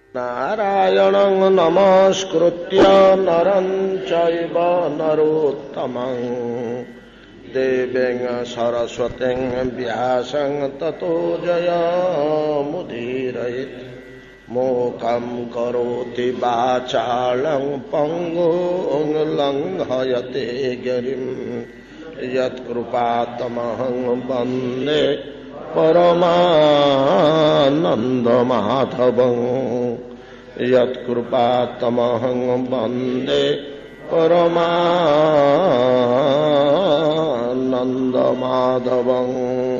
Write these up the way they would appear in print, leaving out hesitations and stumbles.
नारायणं नमस्कृत्य नरं चैव नरोत्तमं देवीं सरस्वतीं व्यासं ततो जयमुदीरयेत् मूकं करोति वाचालं पङ्गुं लङ्घयते गिरिं यत्कृपातमहं वन्दे परमानन्दमाधवं यत्कृपातमहं वन्दे परमानन्दमाधवं।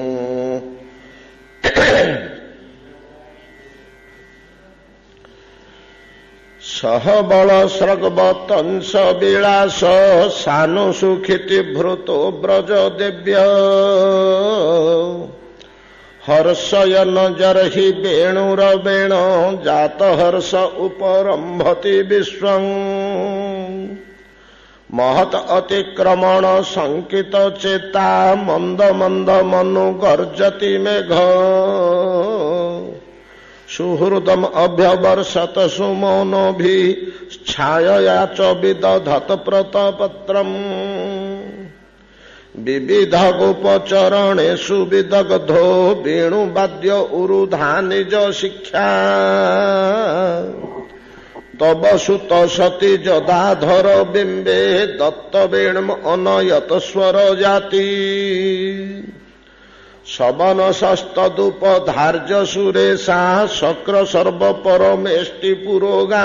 सह बल स्रग्वतंस विलास सानुसुखिति भृतो व्रज देव्य हर्षयन जर्हि वेणुरवेण जात हर्ष उपरंभति विश्वं महत अतिक्रमण संकित चेता मंद मंद मनु गर्जति मेघ सुहृदम अभ्यवर्षत सुमौनो भी छायया च विदधत प्रतपत्रम् विविध गोपचरणेषु विदग्धो वेणुवाद्य उरुधा निज शिक्षा तब सुत सती जदाधर बिंबे दत्त वेणुम अनयत स्वर जाति सवन शस्तदूप धार्य सुरेशा शक्र सर्व परमेष्टि पुरोगा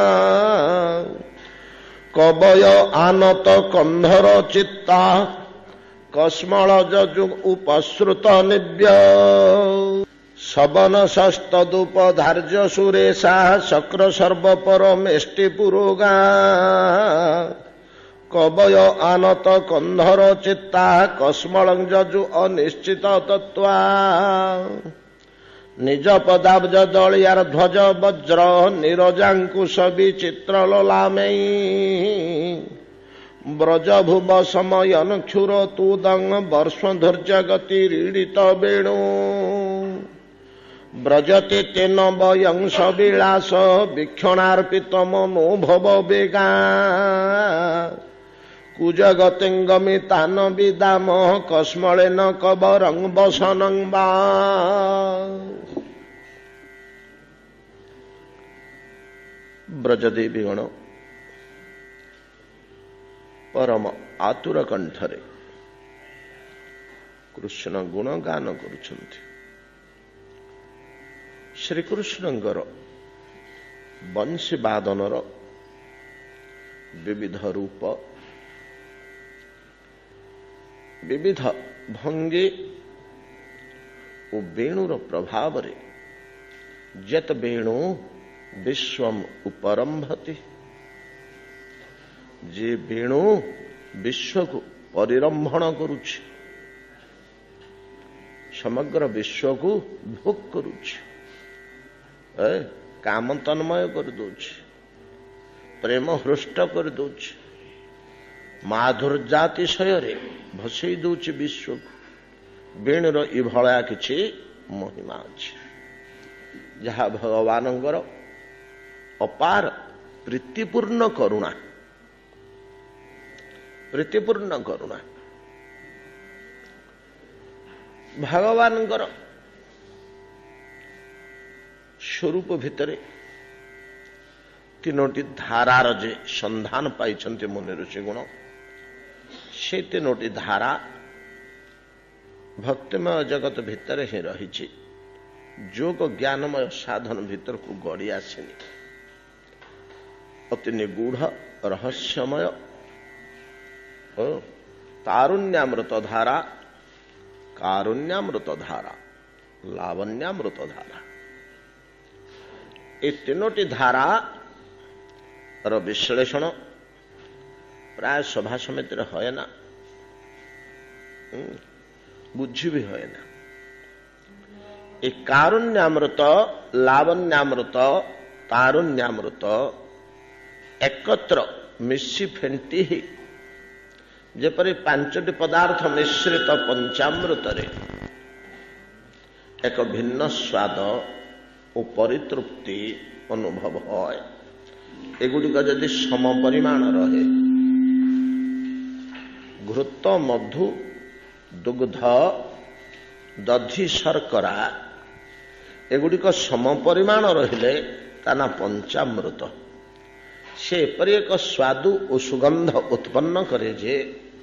कवय आनत कंधर चित्ता कस्मल जजु उपश्रुत निव्य सवन शस्तदूप धार्य सुरेशा शक्र सर्व परमेष्टि पुरोगा कवय आनत कंधर चित्ता कस्मल जजु अनिश्चित तत्वा निज पदाब्ज दलियार ध्वज वज्र निरजाकुश विचित्र ललामयी ब्रजभुव समयन क्षुर तूदंग वर्ष्वधुर्य गति रीडित वेणु ब्रजति तेन वयंस विलास वीक्षणार्पित मनोभव वेगा कुजगतिंगमितान विदाम कस्मलेन कबरं वसनं वा। ब्रजदेवीगण परम आतुर कंठरे कृष्ण गुणगान करुछन्ति। श्रीकृष्णंकर बंशी बादनर विविध रूप विविध भंगी ओ वेणुर प्रभाव रे जत वेणु विश्वम उपरंभति जे वेणु विश्व को परिरंभण करुछि समग्र विश्व को भोग करुछि काम तन्मय कर दोछि प्रेम हृष्ट कर दोछि माधुर्यातिशय रे भसई दोछि विश्व को वेणुर इभळा किछि महिमा अछि जहा भगवानंकर अपार प्रीतिपूर्ण करुणा भगवानंकर स्वरूप भितरे तीनोटी धारार जे संधान पाइछन्ति मुनि ऋषि गुण से तीनोटी धारा भक्तिमय जगत भितरे ही रही जोग ज्ञानमय साधन भीतर को गड़ी आसेनी अति निगूढ़ रहस्यमय तारुण्यामृत धारा कारुण्यामृत धारा लावण्यामृत धारा ये तीनोटी धारा रो विश्लेषण प्राय सभा समिति है ना बुद्धि भी है ना। ये कारुण्यामृत लावण्यामृत तारुण्यामृत एकत्र मिशी फेंटी ही जेपरी पांचटी पदार्थ मिश्रित पंचामृत रे एक भिन्न स्वाद और परितृप्ति ଅନୁଭବ ହୁଏ। ଏଗୁଡ଼ିକ ଯଦି ସମ ପରିମାଣ ରହେ, ଘୃତ, ମଧୁ, ଦୁଗ୍ଧ, ଦଧି, ଶର୍କରା ଏଗୁଡ଼ିକ ସମ ପରିମାଣ ରହିଲେ ତା ନା ପଞ୍ଚାମୃତ। ସେ ଏପରି ଏକ ସ୍ୱାଦୁ ଓ ସୁଗନ୍ଧ ଉତ୍ପନ୍ନ କରେ ଯେ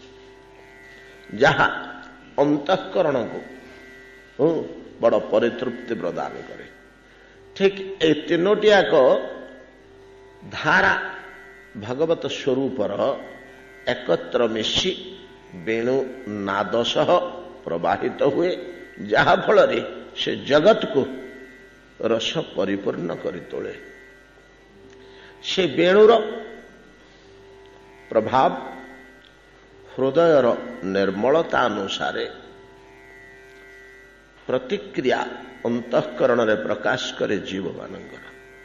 ଯାହା ଅନ୍ତଃକରଣକୁ ବଡ଼ ପରିତୃପ୍ତି ପ୍ରଦାନ କରେ। ଠିକ୍ ଏ ତିନୋଟି ଯାକ ଧାରା ଭଗବତ ସ୍ୱରୂପର ଏକତ୍ର ମିଶି ବେଣୁ ନାଦ ସହ ପ୍ରବାହିତ ହୁଏ, ଯାହାଫଳରେ ସେ ଜଗତକୁ ରସ ପରିପୂର୍ଣ୍ଣ କରି ତୋଳେ। ସେ ବେଣୁର ପ୍ରଭାବ ହୃଦୟର ନିର୍ମଳତା ଅନୁସାରେ ପ୍ରତିକ୍ରିୟା ଅନ୍ତଃକରଣରେ ପ୍ରକାଶ କରେ ଜୀବମାନଙ୍କର।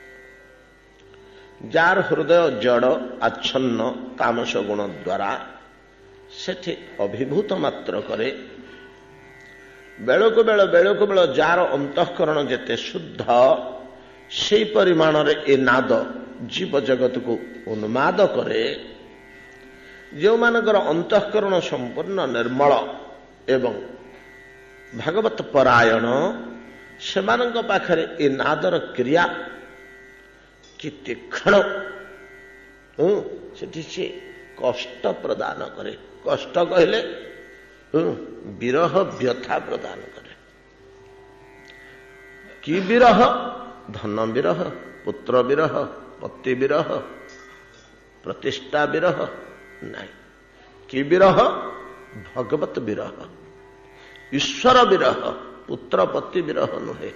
ଯାର ହୃଦୟ ଜଡ଼ ଆଚ୍ଛନ୍ନ ତାମସ ଗୁଣ ଦ୍ୱାରା ସେଠି ଅଭିଭୂତ ମାତ୍ର କରେ। ବେଳକୁ ବେଳ ଯାର ଅନ୍ତଃକରଣ ଯେତେ ଶୁଦ୍ଧ, ସେହି ପରିମାଣରେ ଏ ନାଦ ଜୀବ ଜଗତକୁ ଉନ୍ମାଦ କରେ। ଯେଉଁମାନଙ୍କର ଅନ୍ତଃକରଣ ସମ୍ପୂର୍ଣ୍ଣ ନିର୍ମଳ ଏବଂ ଭାଗବତ ପରାୟଣ, ସେମାନଙ୍କ ପାଖରେ ଏ ନାଦର କ୍ରିୟା କି ତୀକ୍ଷ୍ଣ, ସେଠି ସେ କଷ୍ଟ ପ୍ରଦାନ କରେ। କଷ୍ଟ କହିଲେ ବିରହ ବ୍ୟଥା ପ୍ରଦାନ କରେ। କି ବିରହ? ଧନ ବିରହ, ପୁତ୍ର ବିରହ, ପତି ବିରହ, ପ୍ରତିଷ୍ଠା ବିରହ ନାହିଁ। କି ବିରହ? ଭଗବତ ବିରହ, ଈଶ୍ୱର ବିରହ, ପୁତ୍ର ପତି ବିରହ ନୁହେଁ।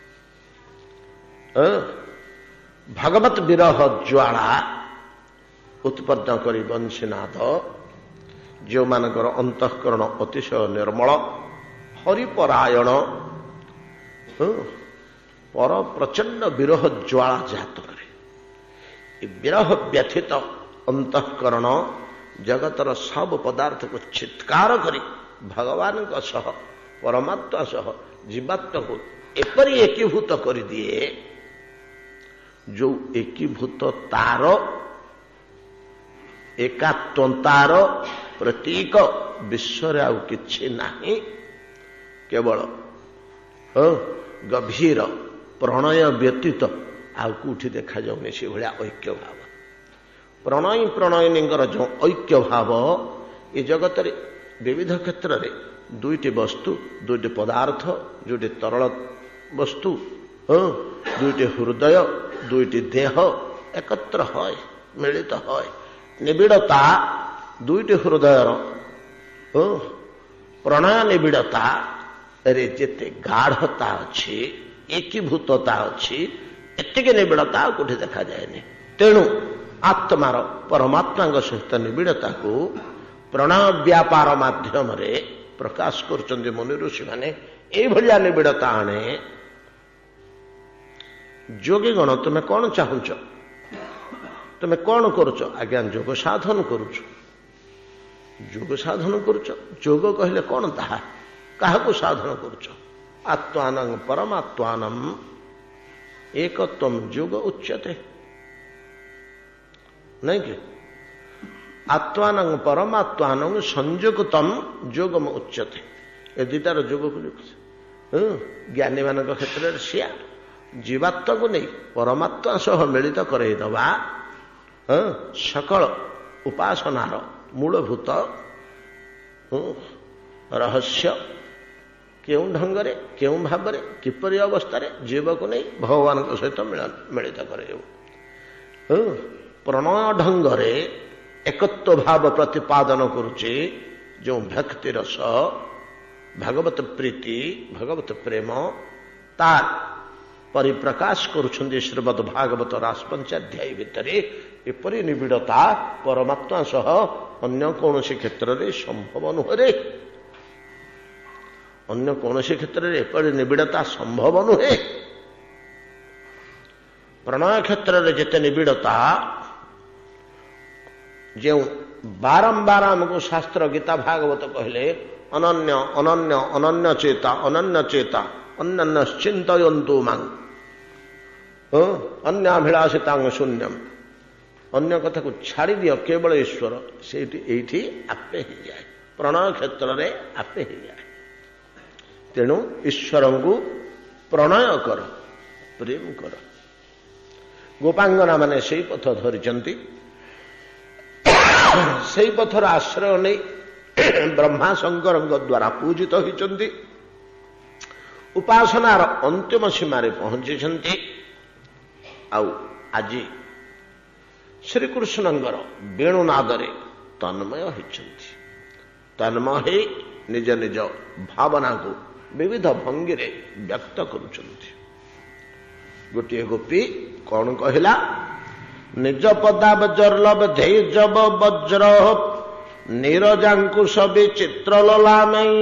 ଭଗବତ ବିରହ ଜ୍ୱାଳା ଉତ୍ପନ୍ନ କରି ବଂଶୀନାଦ ଯେଉଁମାନଙ୍କର ଅନ୍ତଃକରଣ ଅତିଶୟ ନିର୍ମଳ, ହରିପରାୟଣ, ପର ପ୍ରଚଣ୍ଡ ବିରହ ଜ୍ୱାଳା ଜାତ କରେ। ଏ ବିରହ ବ୍ୟଥିତ ଅନ୍ତଃକରଣ ଜଗତର ସବୁ ପଦାର୍ଥକୁ ଚିତ୍କାର କରି ଭଗବାନଙ୍କ ସହ, ପରମାତ୍ମା ସହ ଜୀବାତ୍ମାକୁ ଏପରି ଏକୀଭୂତ କରିଦିଏ, ଯୋଉ ଏକୀଭୂତ ତାର ଏକାତ୍ମତାର ପ୍ରତୀକ ବିଶ୍ୱରେ ଆଉ କିଛି ନାହିଁ। କେବଳ ଗଭୀର ପ୍ରଣୟ ବ୍ୟତୀତ ଆଉ କୋଉଠି ଦେଖାଯାଉନି ସେଭଳିଆ ଐକ୍ୟ ଭାବ। ପ୍ରଣୟୀଙ୍କର ଯେଉଁ ଐକ୍ୟ ଭାବ, ଏ ଜଗତରେ ବିବିଧ କ୍ଷେତ୍ରରେ ଦୁଇଟି ବସ୍ତୁ, ଦୁଇଟି ପଦାର୍ଥ, ଦୁଇଟି ତରଳ ବସ୍ତୁ, ଦୁଇଟି ହୃଦୟ, ଦୁଇଟି ଦେହ ଏକତ୍ର হয়, ମିଳିତ হয়। ନିବିଡ଼ତା ଦୁଇଟି ହୃଦୟର ପ୍ରଣୟ ନିବିଡ଼ତାରେ ଯେତେ ଗାଢ଼ତା ଅଛି, ଏକୀଭୂତତା ଅଛି, ଏତିକି ନିବିଡ଼ତା ଆଉ କୋଉଠି ଦେଖାଯାଏନି। ତେଣୁ ଆତ୍ମାର ପରମାତ୍ମାଙ୍କ ସହିତ ନିବିଡ଼ତାକୁ ପ୍ରଣୟ ବ୍ୟାପାର ମାଧ୍ୟମରେ ପ୍ରକାଶ କରୁଛନ୍ତି ମୁନି ଋଷିମାନେ। ଏଇଭଳିଆ ନିବିଡ଼ତା ଆଣେ। ଯୋଗୀଗଣ, ତୁମେ କ'ଣ ଚାହୁଁଛ? ତୁମେ କ'ଣ କରୁଛ? ଆଜ୍ଞା, ଯୋଗ ସାଧନ କରୁଛୁ। ଯୋଗ ସାଧନ କରୁଛ? ଯୋଗ କହିଲେ କ'ଣ ତାହା? କାହାକୁ ସାଧନ କରୁଛ? ଆତ୍ମାନଂ ପରମାତ୍ମାନଂ ଏକତ୍ୱଂ ଯୋଗ ଉଚ୍ୟତେ। ନାଇଁ କି? ଆତ୍ମାନଂ ପରମାତ୍ମାନଂ ସଂଯୁକ୍ତଂ ଯୋଗମ ଉଚ୍ୟତେ। ଏ ଦୁଇଟାର ଯୋଗକୁ ଜ୍ଞାନୀମାନଙ୍କ କ୍ଷେତ୍ରରେ ସିଆ ଜୀବାତ୍ମାକୁ ନେଇ ପରମାତ୍ମା ସହ ମିଳିତ କରାଇଦେବା ସକଳ ଉପାସନାର ମୂଳଭୂତ ରହସ୍ୟ। କେଉଁ ଢଙ୍ଗରେ, କେଉଁ ଭାବରେ, କିପରି ଅବସ୍ଥାରେ ଜୀବକୁ ନେଇ ଭଗବାନଙ୍କ ସହିତ ମିଳିତ କରାଇବ। ପ୍ରଣୟ ଢଙ୍ଗରେ ଏକତ୍ୱ ଭାବ ପ୍ରତିପାଦନ କରୁଛି ଯେଉଁ ଭକ୍ତି ରସ, ଭାଗବତ ପ୍ରୀତି, ଭାଗବତ ପ୍ରେମ, ତାର ପରିପ୍ରକାଶ କରୁଛନ୍ତି ଶ୍ରୀମଦ୍ ଭାଗବତ ରାସପଞ୍ଚାଧ୍ୟାୟୀ ଭିତରେ। ଏପରି ନିବିଡ଼ତା ପରମାତ୍ମା ସହ ଅନ୍ୟ କୌଣସି କ୍ଷେତ୍ରରେ ସମ୍ଭବ ନୁହେଁ। ଅନ୍ୟ କୌଣସି କ୍ଷେତ୍ରରେ ଏପରି ନିବିଡ଼ତା ସମ୍ଭବ ନୁହେଁ। ପ୍ରଣୟ କ୍ଷେତ୍ରରେ ଯେତେ ନିବିଡ଼ତା, ଯେଉଁ ବାରମ୍ବାର ଆମକୁ ଶାସ୍ତ୍ର ଗୀତା ଭାଗବତ କହିଲେ ଅନନ୍ୟ ଅନନ୍ୟ ଅନନ୍ୟ ଚେତା ଅନନ୍ୟ ଚେତା ଅନ୍ୟାନ୍ୟ ଚିନ୍ତୟନ୍ତୁ ମାଂ। अन्याभिलाषितांग शून्यम, अन्य कथा को छाड़ी दियो केवल ईश्वर, से आपे ही जाए, प्रणय क्षेत्र में आपे ही जाए। तेणु ईश्वर को प्रणय कर, प्रेम कर। गोपांगना माने से पथ धरिचंती, से पथर आश्रय नहीं ब्रह्मा शंकर द्वारा पूजित होइचंती, उपासनार अंतिम सीमारे पहुंची। आउ आज श्रीकृष्णंकर वेणुनादरे तन्मय होइचंती। तन्मय हे निज निज भावना को विविध भंगी रे व्यक्त करुचंती। गोटे गोपी कौन कहला, निज पदाबजर्लभ धैर्यव वज्र नीरजांकुश विचित्र ललामयी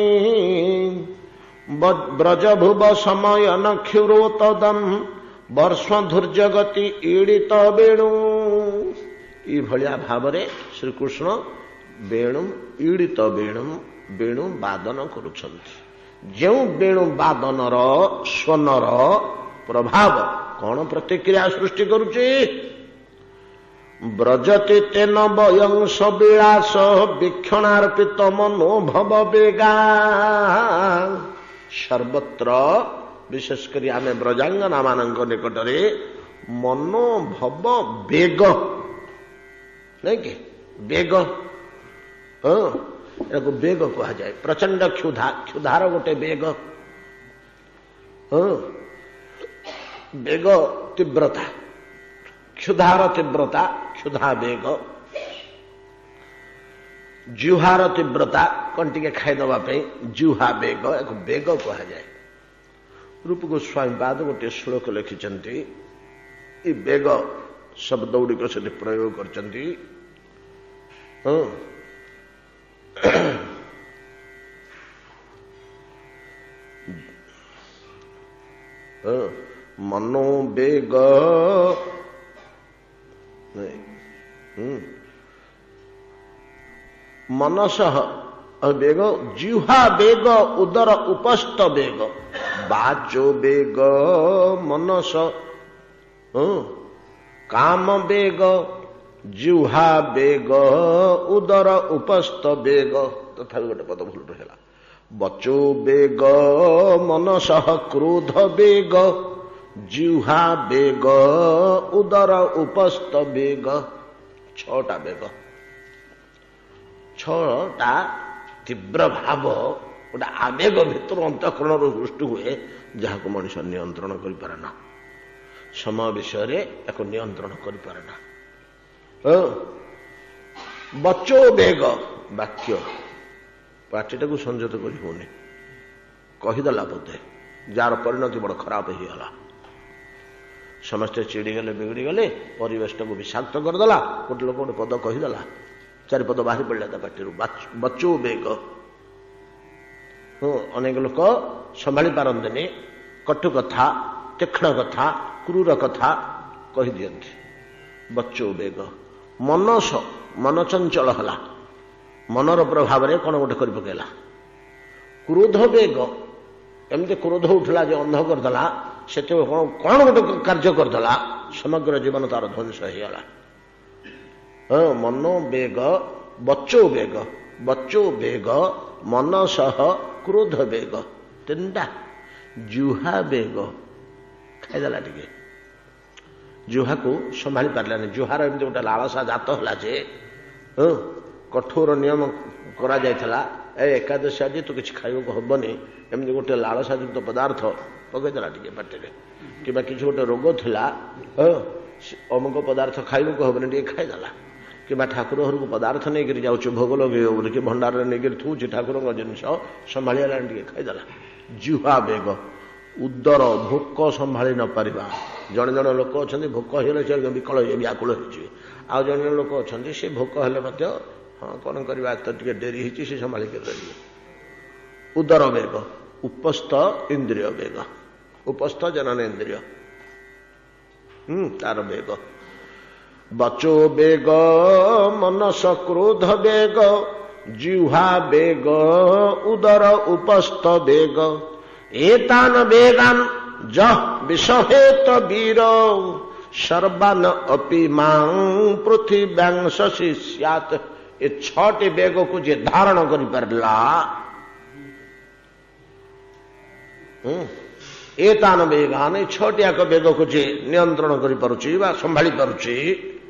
ब्रजभुव समयन क्षुरोतदम वर्ष्मधुर्य गति ईड़ित वेणु। ये भाव श्रीकृष्ण वेणु ईड़ित वेणु वादन करुछन्ति। जो वेणु वादनर स्वनर प्रभाव कौन प्रतिक्रिया सृष्टि करुचे, ब्रजति तेन वयंस विलास वीक्षणार्पित मनोभव वेगा। सर्वत्र विशेषकर आम ब्रजांगना मान निकटरे मनोभव वेग नहीं कि वेग, वेग कह जाए। प्रचंड क्षुधा, क्षुधार गोटे वेग, वेग तीव्रता, क्षुधार तीव्रता, क्षुधा वेग, जुहार तीव्रता कौन टे खाईदे जुहा वेग, एक वेग कह जाए। रूप गोस्वामी पाद गोटे श्लोक लिखिंट, वेग शब्द गुड़िक से प्रयोग करचंती। मनोवेग मनस वेग, जिह्वा वेग, उदर उपस्थ वेग, बाचो वेग मनस, काम वेग, जिह्वा वेग, उदर उपस्थ वेग। तथा गोटे पद भूल रहा। बचो वेग मनस क्रोध वेग, जिह्वा वेग, उदर उपस्थ वेग। छटा वेग, छटा तीव्र भाव गोटे आवेग भितर अंतःकरण सृष्टि हुए, जहाँ को मनुष्य नियंत्रण कर पारेना, समय विषय एक नियंत्रण कर पारेना। बचो वेग वाक्य पार्टीटा को संयत कर होनी, कहीदेला बोधे जार परिणति बड़ खराब होगा। समस्ते चिड़ीगले बिगड़ी गले, परिवेश को विषाक्त करदेला। गोटे लोक गोटे पद कहीदेला, चारिपद बाहरी पड़ा ता पार्टी बचो वेग। अनेक लोक संभाली पारंतनी, कटु कथा, तीक्ष्ण कथा, क्रूर कथा कही दियंती। बचो वेग, मनस मन चंचल हला, मनर प्रभाव रे कौन गोटे कर पकेला। क्रोध वेग, एमती क्रोध उठला जो अंध करदेला, से कौन गोटे कार्य करदेला, समग्र जीवन तार ध्वंस होगला। मनो वेग, बचो वेग, बचो वेग, मनस क्रोध वेग, तीनटा। जुहा वेग खाईदेला टे, जुहा को संभाली पारानी। जुहार एमती गोटे लालसा जात है जे कठोर नियम करा जायथला, एकादशी आज तो किसी खाइबा हेनी, एमती गोटे लालसायुक्त पदार्थ पकईदेला टे पार्टी कि किसी गोटे रोग थिला, अमुक पदार्थ खाइबा हेनी टे खाईदेला। कि ठाकुर घर को पदार्थ नहीं कर जाऊँ भोग लगे कि भंडार नहीं थूची ठाकुर जिनस संभाली टे खाईदेला। जुहा वेग, उदर भोक संभाली न पारिबा। जड़े जड़े लोक अच्छा भोक होले से विकल व्याकुल हो, जड़े जड़े लोक अच्छा से भोक हेले हाँ कौन करवा तो टे डेरी होती से संभाली कर रही। उदर वेग, उपस्थ इंद्रिय वेग, उपस्थ जनन इंद्रिय तार वेग। बचो वेग मनस क्रोध वेग, जिह्वा वेग, उदर उपस्थ वेग। एतान वेगान ज विषहेत वीर सर्वान अपि मां पृथिव्यां शशि स्यात्। ये 6टी बेग को जे धारण करि परला एतान बेगान 6टियाक बेग को जे नियंत्रण करि पारुछि बा संभाली पारुछि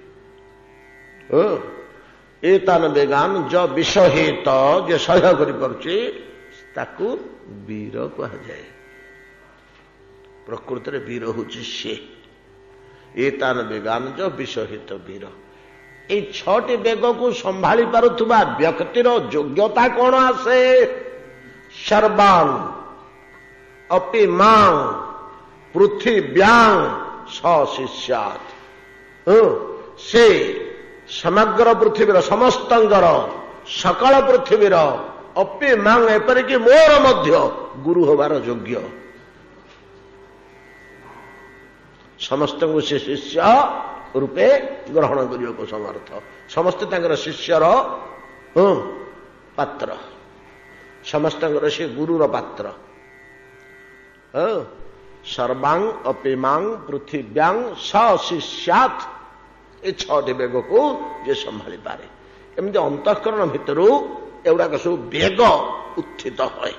एतान बेगान ज विषहेत जे सह्य करि पारुछि ताकू वीर कहा जाए। प्रकृति रे वीर होछि से एतान बेगान ज विषहित वीर। ए 6टी बेग को संभाली पारुथुबा व्यक्तिर योग्यता कौन आसे? सर्वान अपि मां पृथिव्यां सशिष्यात्। से समग्र पृथ्वीर समस्तंगर सकल पृथ्वीर अपि मां एपरिक मोर मध्य गुरु होबार योग्य। समस्त को से शिष्य रूपे ग्रहण करने को समर्थ। समस्त तांकर शिष्यर पात्र, समस्त से गुरुर पात्र। सर्वांग अपिमांग पृथिव्यांग सशिष्यात्। ये 6टी बेग को जे संभाली पारे। एमती अंतःकरण भितर एगुड़ाक सब बेग उत्थित हुए।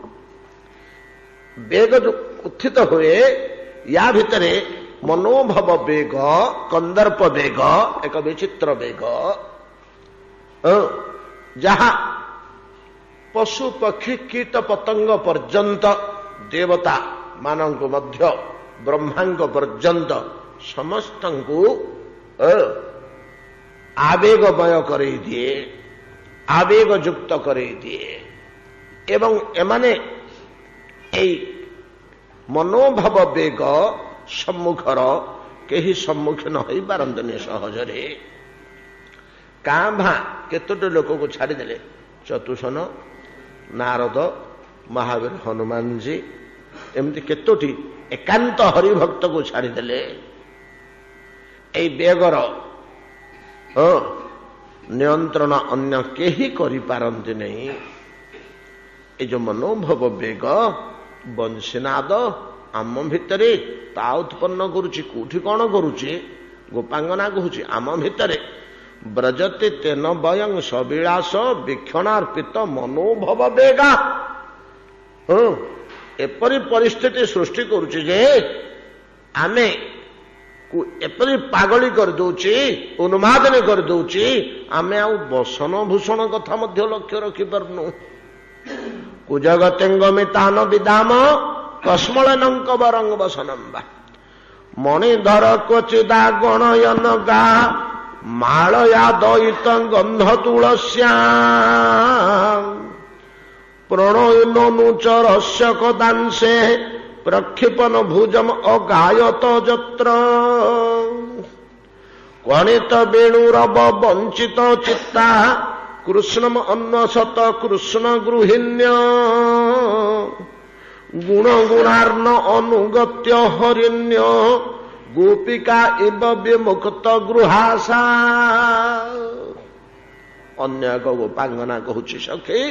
बेग जो उत्थित हुए या भितर मनोभव बेग, कंदर्प बेग एक विचित्र बेग जहा पशु पक्षी कीट पतंग पर्यंत देवता मानक मध्य ब्रह्मांग पर्यंत समस्त को आवेगमय कर दिए, आवेग युक्त कर दिए। एवं एमाने ए मनोभव बेग सम्मुखर कहीं सम्मुखीन हो पारंतनी सहजरे। कां भां केतोटी लोक को छाड़देले चतुसन, नारद, महावीर, हनुमान जी एमती केतोटी एकांत हरिभक्त को छाड़देले ए बेगर नियंत्रण अन्य केही करि पारंती नहीं। ए जो मनोभव बेग बंशीनाद आम भितरे ता उत्पन्न करुची। कोठी कौन करुची? गोपांगना कहूची आम भितरे ब्रजते तेन वयं सविलास वीक्षणार्पित मनोभव बेगा। एपरी परिस्थिति सृष्टि करुची जे आमे एपरी पागली कर दउची, उन्मादन कर दउची, आमे आउ बसन भूषण कथा मध्य लक्ष्य रखि परनु। कुजगतेंगमितान विदाम कस्मलनंक बरंग बसनम्बा मणिधर क्वचिदा गणयन गा मालया दयित गंध तुलस्या प्रणयनुच रस्य कदांसे प्रक्षिपन भुजम अगायत जत्र कणित वेणुरव वंचित चित्ता कृष्णम अन्वसत कृष्ण गृहिण्य गुण गुणार्न अनुगत्य हरिण्य गोपिका इव विमुक्त गृहासा। अन्य एक गोपांगना कहूची सखी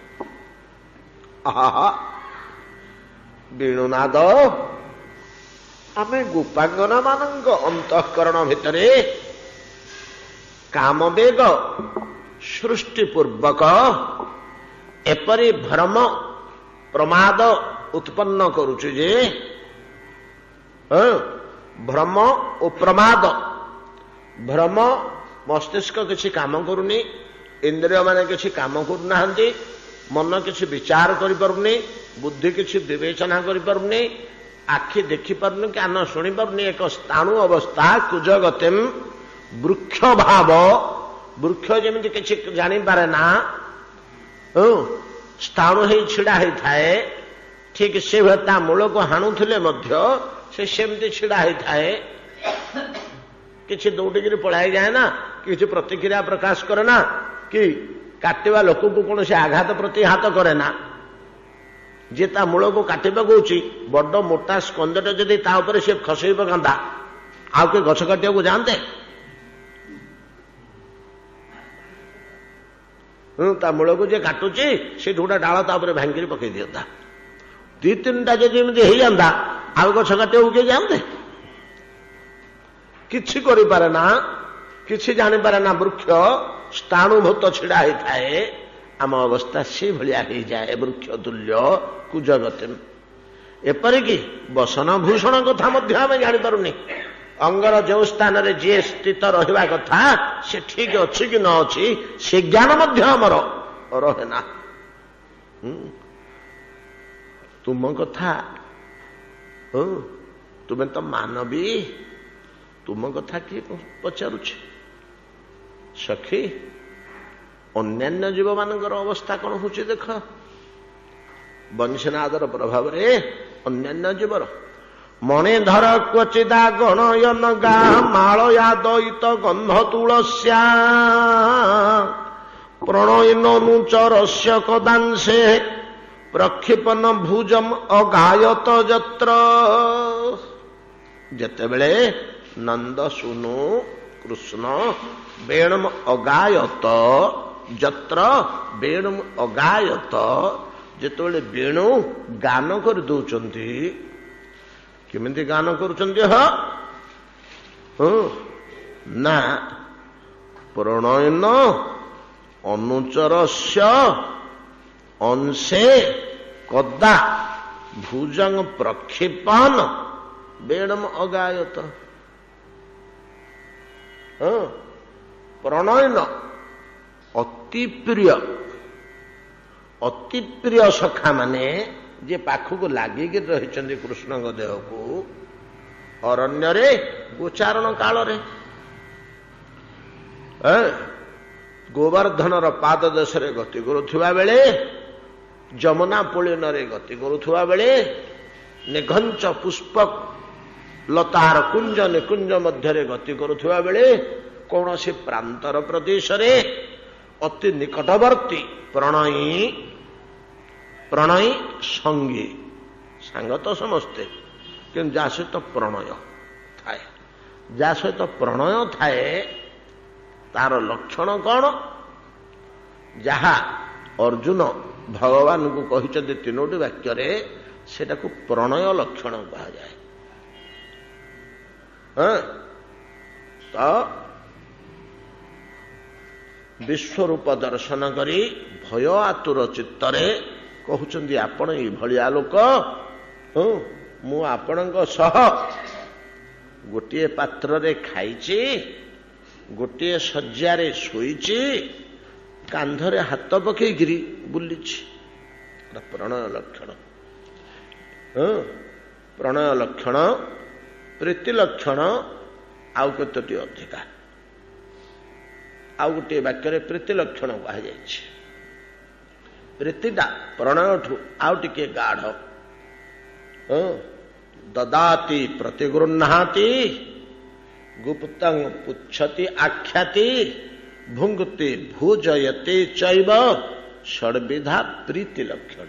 आहा वेणुनाद आमे गोपांगना मानक अंतःकरण भितरे कामवेग सृष्टिपूर्वक एपरी भ्रम प्रमाद उत्पन्न करुचे जे भ्रम और प्रमाद। भ्रम मस्तिष्क किसी काम करुनी, इंद्रिय माने किसी काम करूना, मन किसी विचार करि पारुनी, बुद्धि किसी विवेचना करि पारुनी, आखि देखि पारुनी, कान शुणी पारुनी। एक स्थाणु अवस्था कुजगतिम वृक्ष भाव। वृक्ष जमी किसी जानी पारे ना, स्थाणु ही छिड़ा ही थाए। ठीक से ता मूल को हाणुले से सेमती छिड़ा ही थाए। किसी दौड़िकी पलाई जाए ना, किसी प्रतिक्रिया प्रकाश करे ना, कि काटिवा लोक को कौन से आघात प्रतिहात करे ना। जे ता मूल को काटिबा कहूची बड़ मोटा स्कंदटे जदि ता ऊपर से खसई पकांदा आउ के गछ काटिया को जानते? ता मूल को जे काटुची से गोटा डाल तापर भांगी पकई दियंता। 2-3टा जदि एमती हो जाता ଆଉ ଗଛ କାଟି ଉକେ ଯାଆନ୍ତେ? କିଛି କରିପାରେ ନା, କିଛି ଜାଣିପାରେ ନା। ବୃକ୍ଷ ସ୍ଥାଣୁଭୂତ ଛିଡା ହେଇଥାଏ, ଆମ ଅବସ୍ଥା ସେଭଳିଆ ହେଇଯାଏ। ବୃକ୍ଷ ତୁଲ୍ୟ କୁଜଗତି। ଏପରିକି ବସନ ଭୂଷଣ କଥା ମଧ୍ୟ ଆମେ ଜାଣିପାରୁନି। ଅଙ୍ଗର ଯେଉଁ ସ୍ଥାନରେ ଯିଏ ସ୍ଥିତ ରହିବା କଥା ସେ ଠିକ ଅଛି କି ନ ଅଛି ସେ ଜ୍ଞାନ ମଧ୍ୟ ଆମର ରହେ ନା। ତୁମ କଥା, ତୁମେ ତ ମାନବୀ, ତୁମ କଥା କିଏ ପଚାରୁଛି? ସଖୀ, ଅନ୍ୟାନ୍ୟ ଜୀବମାନଙ୍କର ଅବସ୍ଥା କ'ଣ ହେଉଛି ଦେଖ। ବଂଶୀନାଦର ପ୍ରଭାବରେ ଅନ୍ୟାନ୍ୟ ଜୀବର ମଣିଧର କ୍ୱଚିଦା ଗଣୟନ ଗା ମାଳୟା ଦଇତ ଗନ୍ଧ ତୁଳସ୍ୟା ପ୍ରଣୟନୁଚରସ୍ୟ କଦାଂଶେ ପ୍ରକ୍ଷିପନ ଭୁଜମ ଅଗାୟତ ଯତ୍ର। ଯେତେବେଳେ ନନ୍ଦ ଶୁନୁ କୃଷ୍ଣ ବେଣୁମ ଅଗାୟତ ଯତ୍ର ବେଣୁମ ଅଗାୟତ, ଯେତେବେଳେ ବେଣୁ ଗାନ କରିଦଉଛନ୍ତି, କେମିତି ଗାନ କରୁଛନ୍ତି? ନା ପ୍ରଣୟନ ଅନୁଚରସ୍ୟ ଅଂଶେ କଦା ଭୁଜଙ୍ଗ ପ୍ରକ୍ଷିପନ ବେଣମ ଅଗାୟତ। ପ୍ରଣୟନ ଅତି ପ୍ରିୟ ସଖା ମାନେ ଯେ ପାଖକୁ ଲାଗିକି ରହିଛନ୍ତି କୃଷ୍ଣଙ୍କ ଦେହକୁ, ଅରଣ୍ୟରେ ଗୋଚାରଣ କାଳରେ ଗୋବର୍ଦ୍ଧନର ପାଦ ଦେଶରେ ଗତି କରୁଥିବା ବେଳେ, ଯମୁନା ପୁଳିନରେ ଗତି କରୁଥିବା ବେଳେ, ନିଘଞ୍ଚ ପୁଷ୍ପ ଲତାର କୁଞ୍ଜ ନିକୁଞ୍ଜ ମଧ୍ୟରେ ଗତି କରୁଥିବା ବେଳେ, କୌଣସି ପ୍ରାନ୍ତର ପ୍ରଦେଶରେ ଅତି ନିକଟବର୍ତ୍ତୀ ପ୍ରଣୟୀ ସଙ୍ଗୀ, ସାଙ୍ଗ ତ ସମସ୍ତେ, କିନ୍ତୁ ଯାହା ସହିତ ପ୍ରଣୟ ଥାଏ, ଯାହା ସହିତ ପ୍ରଣୟ ଥାଏ ତାର ଲକ୍ଷଣ କ'ଣ? ଯାହା ଅର୍ଜୁନ ଭଗବାନଙ୍କୁ କହିଛନ୍ତି ତିନୋଟି ବାକ୍ୟରେ, ସେଟାକୁ ପ୍ରଣୟ ଲକ୍ଷଣ କୁହାଯାଏ। ତ ବିଶ୍ୱରୂପ ଦର୍ଶନ କରି ଭୟ ଆତୁର ଚିତ୍ତରେ କହୁଛନ୍ତି, ଆପଣ ଏଇଭଳିଆ ଲୋକ, ମୁଁ ଆପଣଙ୍କ ସହ ଗୋଟିଏ ପାତ୍ରରେ ଖାଇଛି, ଗୋଟିଏ ଶଯ୍ୟାରେ ଶୋଇଛି, କାନ୍ଧରେ ହାତ ପକେଇକିରି ବୁଲିଛି। ପ୍ରଣୟ ଲକ୍ଷଣ। ପ୍ରଣୟ ଲକ୍ଷଣ, ପ୍ରୀତି ଲକ୍ଷଣ ଆଉ କେତୋଟି ଅଧିକା। ଆଉ ଗୋଟିଏ ବାକ୍ୟରେ ପ୍ରୀତି ଲକ୍ଷଣ କୁହାଯାଇଛି। ପ୍ରୀତିଟା ପ୍ରଣୟଠୁ ଆଉ ଟିକେ ଗାଢ। ଦଦାତି ପ୍ରତିଗୃହ୍ଣାତି ଗୁପ୍ତଂ ପୁଚ୍ଛତି ଆଖ୍ୟାତି ଭୁଙ୍କ୍ତି ଭୁଜୟତେ ଚୈବ ଷଡ୍ବିଧା ପ୍ରୀତି ଲକ୍ଷଣ।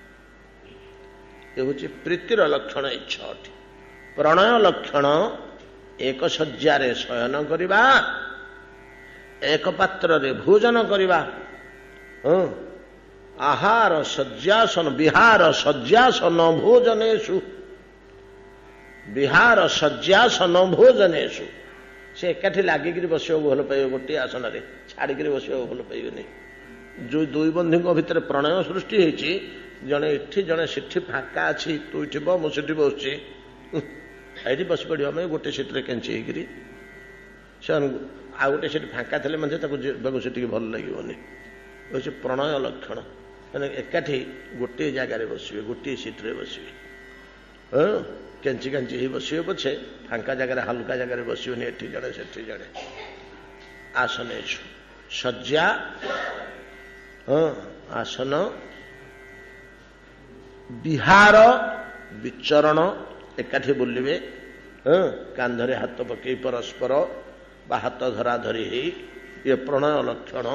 ଏ ହେଉଛି ପ୍ରୀତିର ଲକ୍ଷଣ। ଏଇ ଛଅଟି। ପ୍ରଣୟ ଲକ୍ଷଣ, ଏକ ଶଯ୍ୟାରେ ଶୟନ କରିବା, ଏକ ପାତ୍ରରେ ଭୋଜନ କରିବା, ଆହାର ଶଯ୍ୟାସନ ବିହାର ଶଯ୍ୟାସନ ଭୋଜନେଷୁ, ବିହାର ଶଯ୍ୟାସନ ଭୋଜନେଷୁ। ସେ ଏକାଠି ଲାଗିକିରି ବସିବାକୁ ଭଲ ପାଇବ, ଗୋଟିଏ ଆସନରେ ଛାଡ଼ିକିରି ବସିବାକୁ ଭଲ ପାଇବେନି। ଯୋଉ ଦୁଇ ବନ୍ଧୁଙ୍କ ଭିତରେ ପ୍ରଣୟ ସୃଷ୍ଟି ହେଇଛି, ଜଣେ ଏଠି ଜଣେ ସେଠି ଫାଙ୍କା ଅଛି, ତୁ ଏଠି ବ ମୁଁ ସେଠି ବସୁଛି, ଏଇଠି ବସି ପଡ଼ିବ, ଆମେ ଗୋଟେ ସିଟରେ କେଞ୍ଚି ହେଇକିରି ସେମାନଙ୍କୁ ଆଉ ଗୋଟେ ସିଟ୍ ଫାଙ୍କା ଥିଲେ ମଧ୍ୟ ତାକୁ ଯିବାକୁ ସେଠିକି ଭଲ ଲାଗିବନି। ହେଉଛି ପ୍ରଣୟ ଲକ୍ଷଣ। ମାନେ ଏକାଠି ଗୋଟିଏ ଜାଗାରେ ବସିବେ, ଗୋଟିଏ ସିଟ୍ରେ ବସିବେ, କେଞ୍ଚି କାଞ୍ଚି ହେଇ ବସିବେ ପଛେ ଫାଙ୍କା ଜାଗାରେ ହାଲକା ଜାଗାରେ ବସିବେନି, ଏଠି ଜଣେ ସେଠି ଜଣେ। ଆସନେଷୁ ଶଯ୍ୟା, ଆସନ, ବିହାର ବିଚରଣ, ଏକାଠି ବୁଲିବେ, କାନ୍ଧରେ ହାତ ପକେଇ ପରସ୍ପର ବା ହାତ ଧରା ଧରି ହେଇ, ଇଏ ପ୍ରଣୟ ଲକ୍ଷଣ।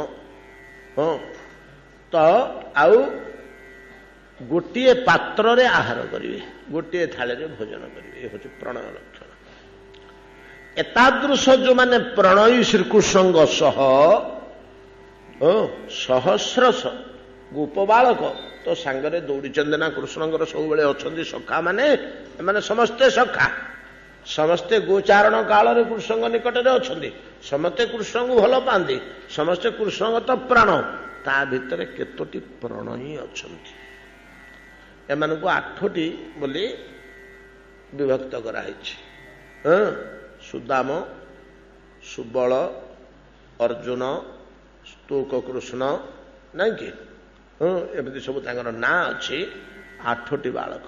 ତ ଆଉ ଗୋଟିଏ ପାତ୍ରରେ ଆହାର କରିବେ, ଗୋଟିଏ ଥାଳିରେ ଭୋଜନ କରିବେ, ଏ ହେଉଛି ପ୍ରଣୟ ଲକ୍ଷଣ। ଏତାଦୃଶ ଯୋଉମାନେ ପ୍ରଣୟୀ ଶ୍ରୀକୃଷ୍ଣଙ୍କ ସହ ସହସ୍ର ଗୋପ ବାଳକ ତ ସାଙ୍ଗରେ ଦୌଡ଼ିଛନ୍ତି ନା କୃଷ୍ଣଙ୍କର ସବୁବେଳେ ଅଛନ୍ତି ସଖା ମାନେ, ଏମାନେ ସମସ୍ତେ ସଖା, ସମସ୍ତେ ଗୋଚାରଣ କାଳରେ କୃଷ୍ଣଙ୍କ ନିକଟରେ ଅଛନ୍ତି, ସମସ୍ତେ କୃଷ୍ଣଙ୍କୁ ଭଲ ପାଆନ୍ତି, ସମସ୍ତେ କୃଷ୍ଣଙ୍କ ତ ପ୍ରାଣ। ତା ଭିତରେ କେତୋଟି ପ୍ରଣୟୀ ଅଛନ୍ତି, ଏମାନଙ୍କୁ 8ଟି ବୋଲି ବିଭକ୍ତ କରାହେଇଛି। ସୁଦାମ, ସୁବଳ, ଅର୍ଜୁନ, ସ୍ତୁକ କୃଷ୍ଣ, ନାଇଁ କି? ଏମିତି ସବୁ ତାଙ୍କର ନାଁ ଅଛି। 8ଟି ବାଳକ।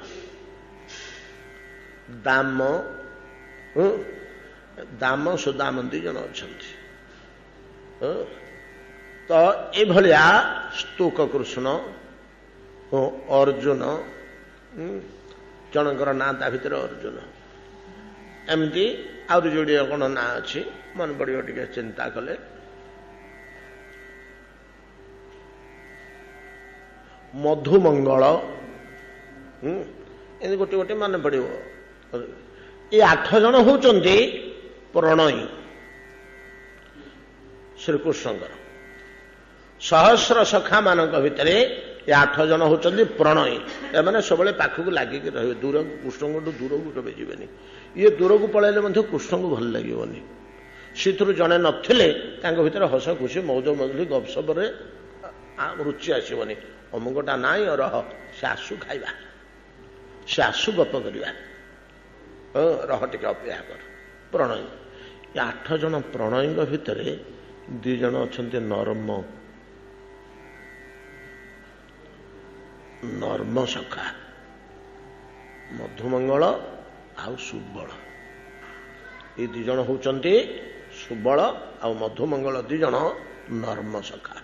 ଦାମ, ଦାମ ସୁଦାମ 2 ଜଣ ଅଛନ୍ତି। ତ ଏଭଳିଆ ସ୍ତୁକ କୃଷ୍ଣ, ଅର୍ଜୁନ, ଜଣଙ୍କର ନାଁ ତା ଭିତରେ ଅର୍ଜୁନ, ଏମିତି ଆହୁରି ଯୋଡ଼ିଏ କ'ଣ ନାଁ ଅଛି, ମନେ ପଡ଼ିବ ଟିକେ ଚିନ୍ତା କଲେ। ମଧୁମଙ୍ଗଳ, ଏମିତି ଗୋଟେ ଗୋଟେ ମନେ ପଡ଼ିବ। ଏ 8 ଜଣ ହଉଛନ୍ତି ପ୍ରଣୟୀ ଶ୍ରୀକୃଷ୍ଣଙ୍କର। ସହସ୍ର ସଖା ମାନଙ୍କ ଭିତରେ ଏ 8 ଜଣ ହଉଛନ୍ତି ପ୍ରଣୟୀ। ଏମାନେ ସବୁବେଳେ ପାଖକୁ ଲାଗିକି ରହିବେ, ଦୂରକୁ କୃଷ୍ଣଙ୍କଠୁ ଦୂରକୁ କେବେ ଯିବେନି। ଇଏ ଦୂରକୁ ପଳାଇଲେ ମଧ୍ୟ କୃଷ୍ଣଙ୍କୁ ଭଲ ଲାଗିବନି। ସେଥିରୁ ଜଣେ ନଥିଲେ ତାଙ୍କ ଭିତରେ ହସ ଖୁସି ମୌଜ ମଜଲି ଗପସପରେ ରୁଚି ଆସିବନି। ଅମୁକଟା ନାଇଁ ରହ, ସେ ଆସୁ ଖାଇବା, ସେ ଆସୁ ଗପ କରିବା, ରହ ଟିକେ ଅପେକ୍ଷା କର। ପ୍ରଣୟୀ। ଏ 8 ଜଣ ପ୍ରଣୟୀଙ୍କ ଭିତରେ 2 ଜଣ ଅଛନ୍ତି ନର୍ମ, ନର୍ମ ସଖା, ମଧୁମଙ୍ଗଳ ଆଉ ସୁବଳ। ଏ 2 ଜଣ ହଉଛନ୍ତି ସୁବଳ ଆଉ ମଧୁମଙ୍ଗଳ, 2 ଜଣ ନର୍ମ ସଖା।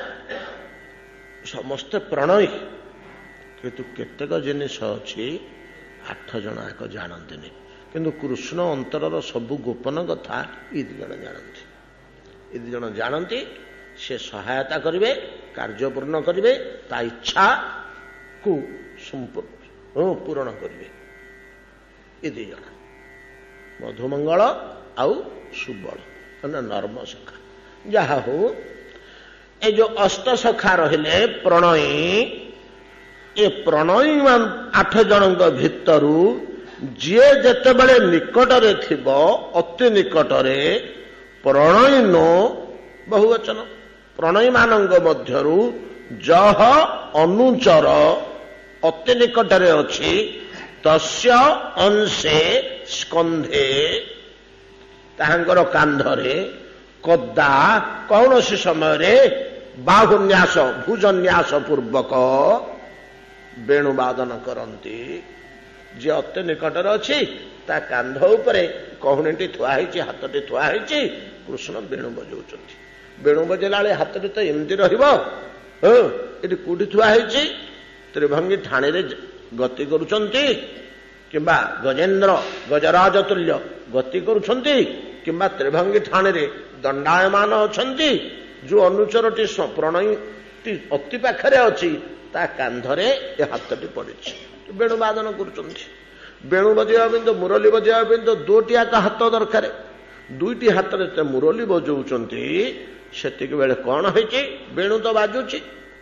ସମସ୍ତେ ପ୍ରଣୟୀ, କିନ୍ତୁ କେତେକ ଜିନିଷ ଅଛି 8 ଜଣ ଆଗ ଜାଣନ୍ତିନି। କିନ୍ତୁ କୃଷ୍ଣ ଅନ୍ତରର ସବୁ ଗୋପନ କଥା ଏ 2 ଜଣ ଜାଣନ୍ତି। ଏ 2 ଜଣ ଜାଣନ୍ତି, ସେ ସହାୟତା କରିବେ, କାର୍ଯ୍ୟ ପୂର୍ଣ୍ଣ କରିବେ, ତା ଇଚ୍ଛାକୁ ପୂରଣ କରିବେ। ଏ 2 ଜଣ ମଧୁମଙ୍ଗଳ ଆଉ ସୁବଳ, ନର୍ମ ସଖା। ଯାହା ହଉ, ଏ ଯୋଉ ଅଷ୍ଟସଖା ରହିଲେ ପ୍ରଣୟୀ, ଏ ପ୍ରଣୟୀ 8 ଜଣଙ୍କ ଭିତରୁ ଯିଏ ଯେତେବେଳେ ନିକଟରେ ଥିବ, ଅତି ନିକଟରେ, ପ୍ରଣୟୀ ନୋ ବହୁବଚନ, ପ୍ରଣୟୀ ମାନଙ୍କ ମଧ୍ୟରୁ ଯହ ଅନୁଚର ଅତି ନିକଟରେ ଅଛି, ତସ୍ୟ ଅଂଶେ ସ୍କନ୍ଧେ, ତାହାଙ୍କର କାନ୍ଧରେ, କଦା କୌଣସି ସମୟରେ ବାହୁନ୍ୟାସ ଭୁଜନ୍ୟାସ ପୂର୍ବକ ବେଣୁବାଦନ କରନ୍ତି। ଯିଏ ଅତି ନିକଟରେ ଅଛି ତା କାନ୍ଧ ଉପରେ କହୁଣୀଟି ଥୁଆ ହେଇଛି, ହାତଟି ଥୁଆ ହେଇଛି, କୃଷ୍ଣ ବେଣୁ ବଜାଉଛନ୍ତି। ବେଣୁ ବଜେଇଲା ବେଳେ ହାତଟି ତ ଏମିତି ରହିବ। ଏଠି କୋଉଠି ଥୁଆ ହେଇଛି? ତ୍ରିଭଙ୍ଗୀ ଠାଣିରେ ଗତି କରୁଛନ୍ତି, କିମ୍ବା ଗଜେନ୍ଦ୍ର ଗଜରାଜ ତୁଲ୍ୟ ଗତି କରୁଛନ୍ତି, କିମ୍ବା ତ୍ରିଭଙ୍ଗୀ ଠାଣିରେ ଦଣ୍ଡାୟମାନ ଅଛନ୍ତି। ଯୋଉ ଅନୁଚରଟି ପ୍ରଣୟୀଟି ଅତି ପାଖରେ ଅଛି, ତା କାନ୍ଧରେ ଏ ହାତଟି ପଡ଼ିଛି, ବେଣୁ ବାଦନ କରୁଛନ୍ତି। ବେଣୁ ବଜେଇବା ପାଇଁ ତ, ମୁରଲି ବଜେଇବା ପାଇଁ ତ 2ଟି ଯାକ ହାତ ଦରକାର। 2ଟି ହାତରେ ସେ ମୁରଲି ବଜଉଛନ୍ତି। ସେତିକି ବେଳେ କ'ଣ ହେଇଛି? ବେଣୁ ତ ବାଜୁଛି।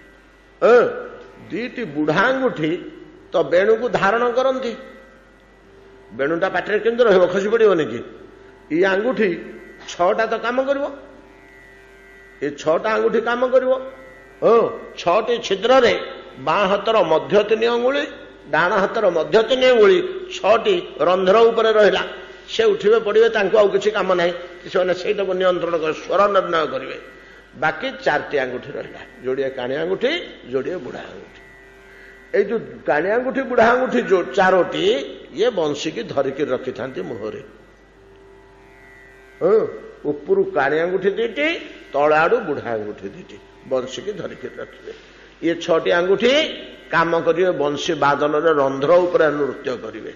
2ଟି ବୁଢା ଆଙ୍ଗୁଠି ତ ବେଣୁକୁ ଧାରଣ କରନ୍ତି। ବେଣୁଟା ପାଟିରେ କେମିତି ରହିବ? ଖସି ପଡ଼ିବନି କି? ଏଇ ଆଙ୍ଗୁଠି 6ଟା ତ କାମ କରିବ। ଏ 6ଟା ଆଙ୍ଗୁଠି କାମ କରିବ। 6ଟି ଛିଦ୍ରରେ ବାଁ ହାତର ମଧ୍ୟ 3 ଅଙ୍ଗୁଳି, ଡାହାଣ ହାତର ମଧ୍ୟ 3 ଅଙ୍ଗୁଳି, 6ଟି ରନ୍ଧ୍ର ଉପରେ ରହିଲା। ସେ ଉଠିବେ ପଡ଼ିବେ, ତାଙ୍କୁ ଆଉ କିଛି କାମ ନାହିଁ। ସେମାନେ ସେଇଟାକୁ ନିୟନ୍ତ୍ରଣ କରି ସ୍ୱର ନିର୍ଣ୍ଣୟ କରିବେ। ବାକି 4ଟି ଆଙ୍ଗୁଠି ରହିଲା, ଯୋଡ଼ିଏ କାଣି ଆଙ୍ଗୁଠି, ଯୋଡ଼ିଏ ବୁଢା ଆଙ୍ଗୁଠି। ଏଇ ଯୋଉ କାଣି ଆଙ୍ଗୁଠି, ବୁଢା ଆଙ୍ଗୁଠି ଯୋଉ 4ଟି, ଇଏ ବଂଶୀକି ଧରିକି ରଖିଥାନ୍ତି ମୁହଁରେ। ଉପରୁ କାଣି ଆଙ୍ଗୁଠି 2ଟି, ତଳ ଆଡୁ ବୁଢା ଆଙ୍ଗୁଠି 2ଟି, ବଂଶୀକି ଧରିକି ରଖିବେ। ଇଏ 6ଟି ଆଙ୍ଗୁଠି କାମ କରିବେ ବଂଶୀ ବାଦନରେ, ରନ୍ଧ୍ର ଉପରେ ନୃତ୍ୟ କରିବେ।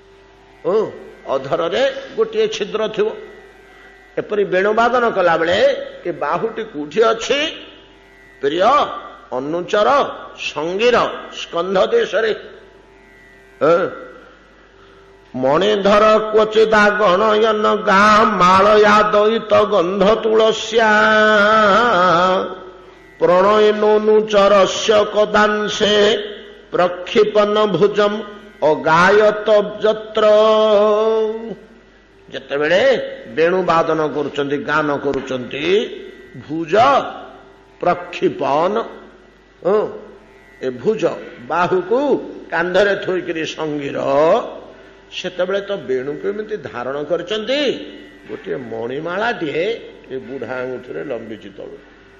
ଅଧରରେ ଗୋଟିଏ ଛିଦ୍ର ଥିବ। ଏପରି ବେଣୁବାଦନ କଲାବେଳେ ଏ ବାହୁଟି କୋଉଠି ଅଛି? ପ୍ରିୟ ଅନୁଚର ସଙ୍ଗୀର ସ୍କନ୍ଧ ଦେଶରେ। ମଣିଧର କ୍ୱଚିଦା ଗଣୟନ ଗାଁ ମାଳୟା ଦଇତ ଗନ୍ଧ ତୁଳସ୍ୟା प्रणयनोनुचरस्य कदांशे प्रक्षिपन भुजम अगायत जत्र ଯେତେବେଳେ ବେଣୁବାଦନ କରୁଛନ୍ତି ଗାନ କରୁଛନ୍ତି ଭୁଜ ପ୍ରକ୍ଷିପନ ଏ ଭୁଜ ବାହୁକୁ କାନ୍ଧରେ ଥୋଇକିରି ସଙ୍ଗୀର ସେତେବେଳେ ତ ବେଣୁକୁ ଏମିତି ଧାରଣ କରିଛନ୍ତି ଗୋଟିଏ ମଣିମାଳାଟିଏ ଏ ବୁଢା ଆଙ୍ଗୁଠିରେ ଲମ୍ବିଛି ତଳୁ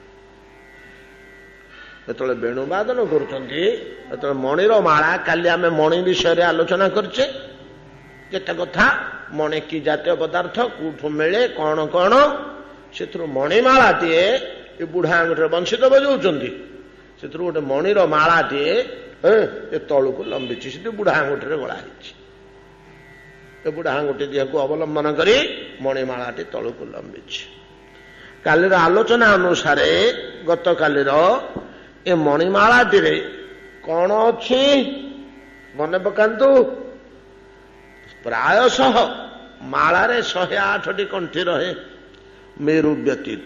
ଯେତେବେଳେ ବେଣୁବାଦନ କରୁଛନ୍ତି ସେତେବେଳେ ମଣିର ମାଳା କାଲି ଆମେ ମଣି ବିଷୟରେ ଆଲୋଚନା କରିଛେ କେତେ କଥା ମଣି କି ଜାତୀୟ ପଦାର୍ଥ କୋଉଠୁ ମିଳେ କଣ କଣ ସେଥିରୁ ମଣିମାଳାଟିଏ ଏ ବୁଢା ଆଙ୍ଗୁଠିରେ ବଂଶୀତ ବଜାଉଛନ୍ତି ସେଥିରୁ ଗୋଟେ ମଣିର ମାଳାଟିଏ ଏ ତଳୁକୁ ଲମ୍ବିଛି ସେଠି ବୁଢା ଆଙ୍ଗୁଠିରେ ଗଳା ହେଇଛି ଏ ବୁଢା ଆଙ୍ଗୁଠି ଦିହକୁ ଅବଲମ୍ବନ କରି ମଣିମାଳାଟି ତଳୁକୁ ଲମ୍ବିଛି କାଲିର ଆଲୋଚନା ଅନୁସାରେ ଗତକାଲିର ଏ ମଣିମାଳାଟିରେ କଣ ଅଛି ମନେ ପକାନ୍ତୁ ପ୍ରାୟଶଃ ମାଳାରେ 108ଟି କଣ୍ଠି ରହେ ମେରୁ ବ୍ୟତୀତ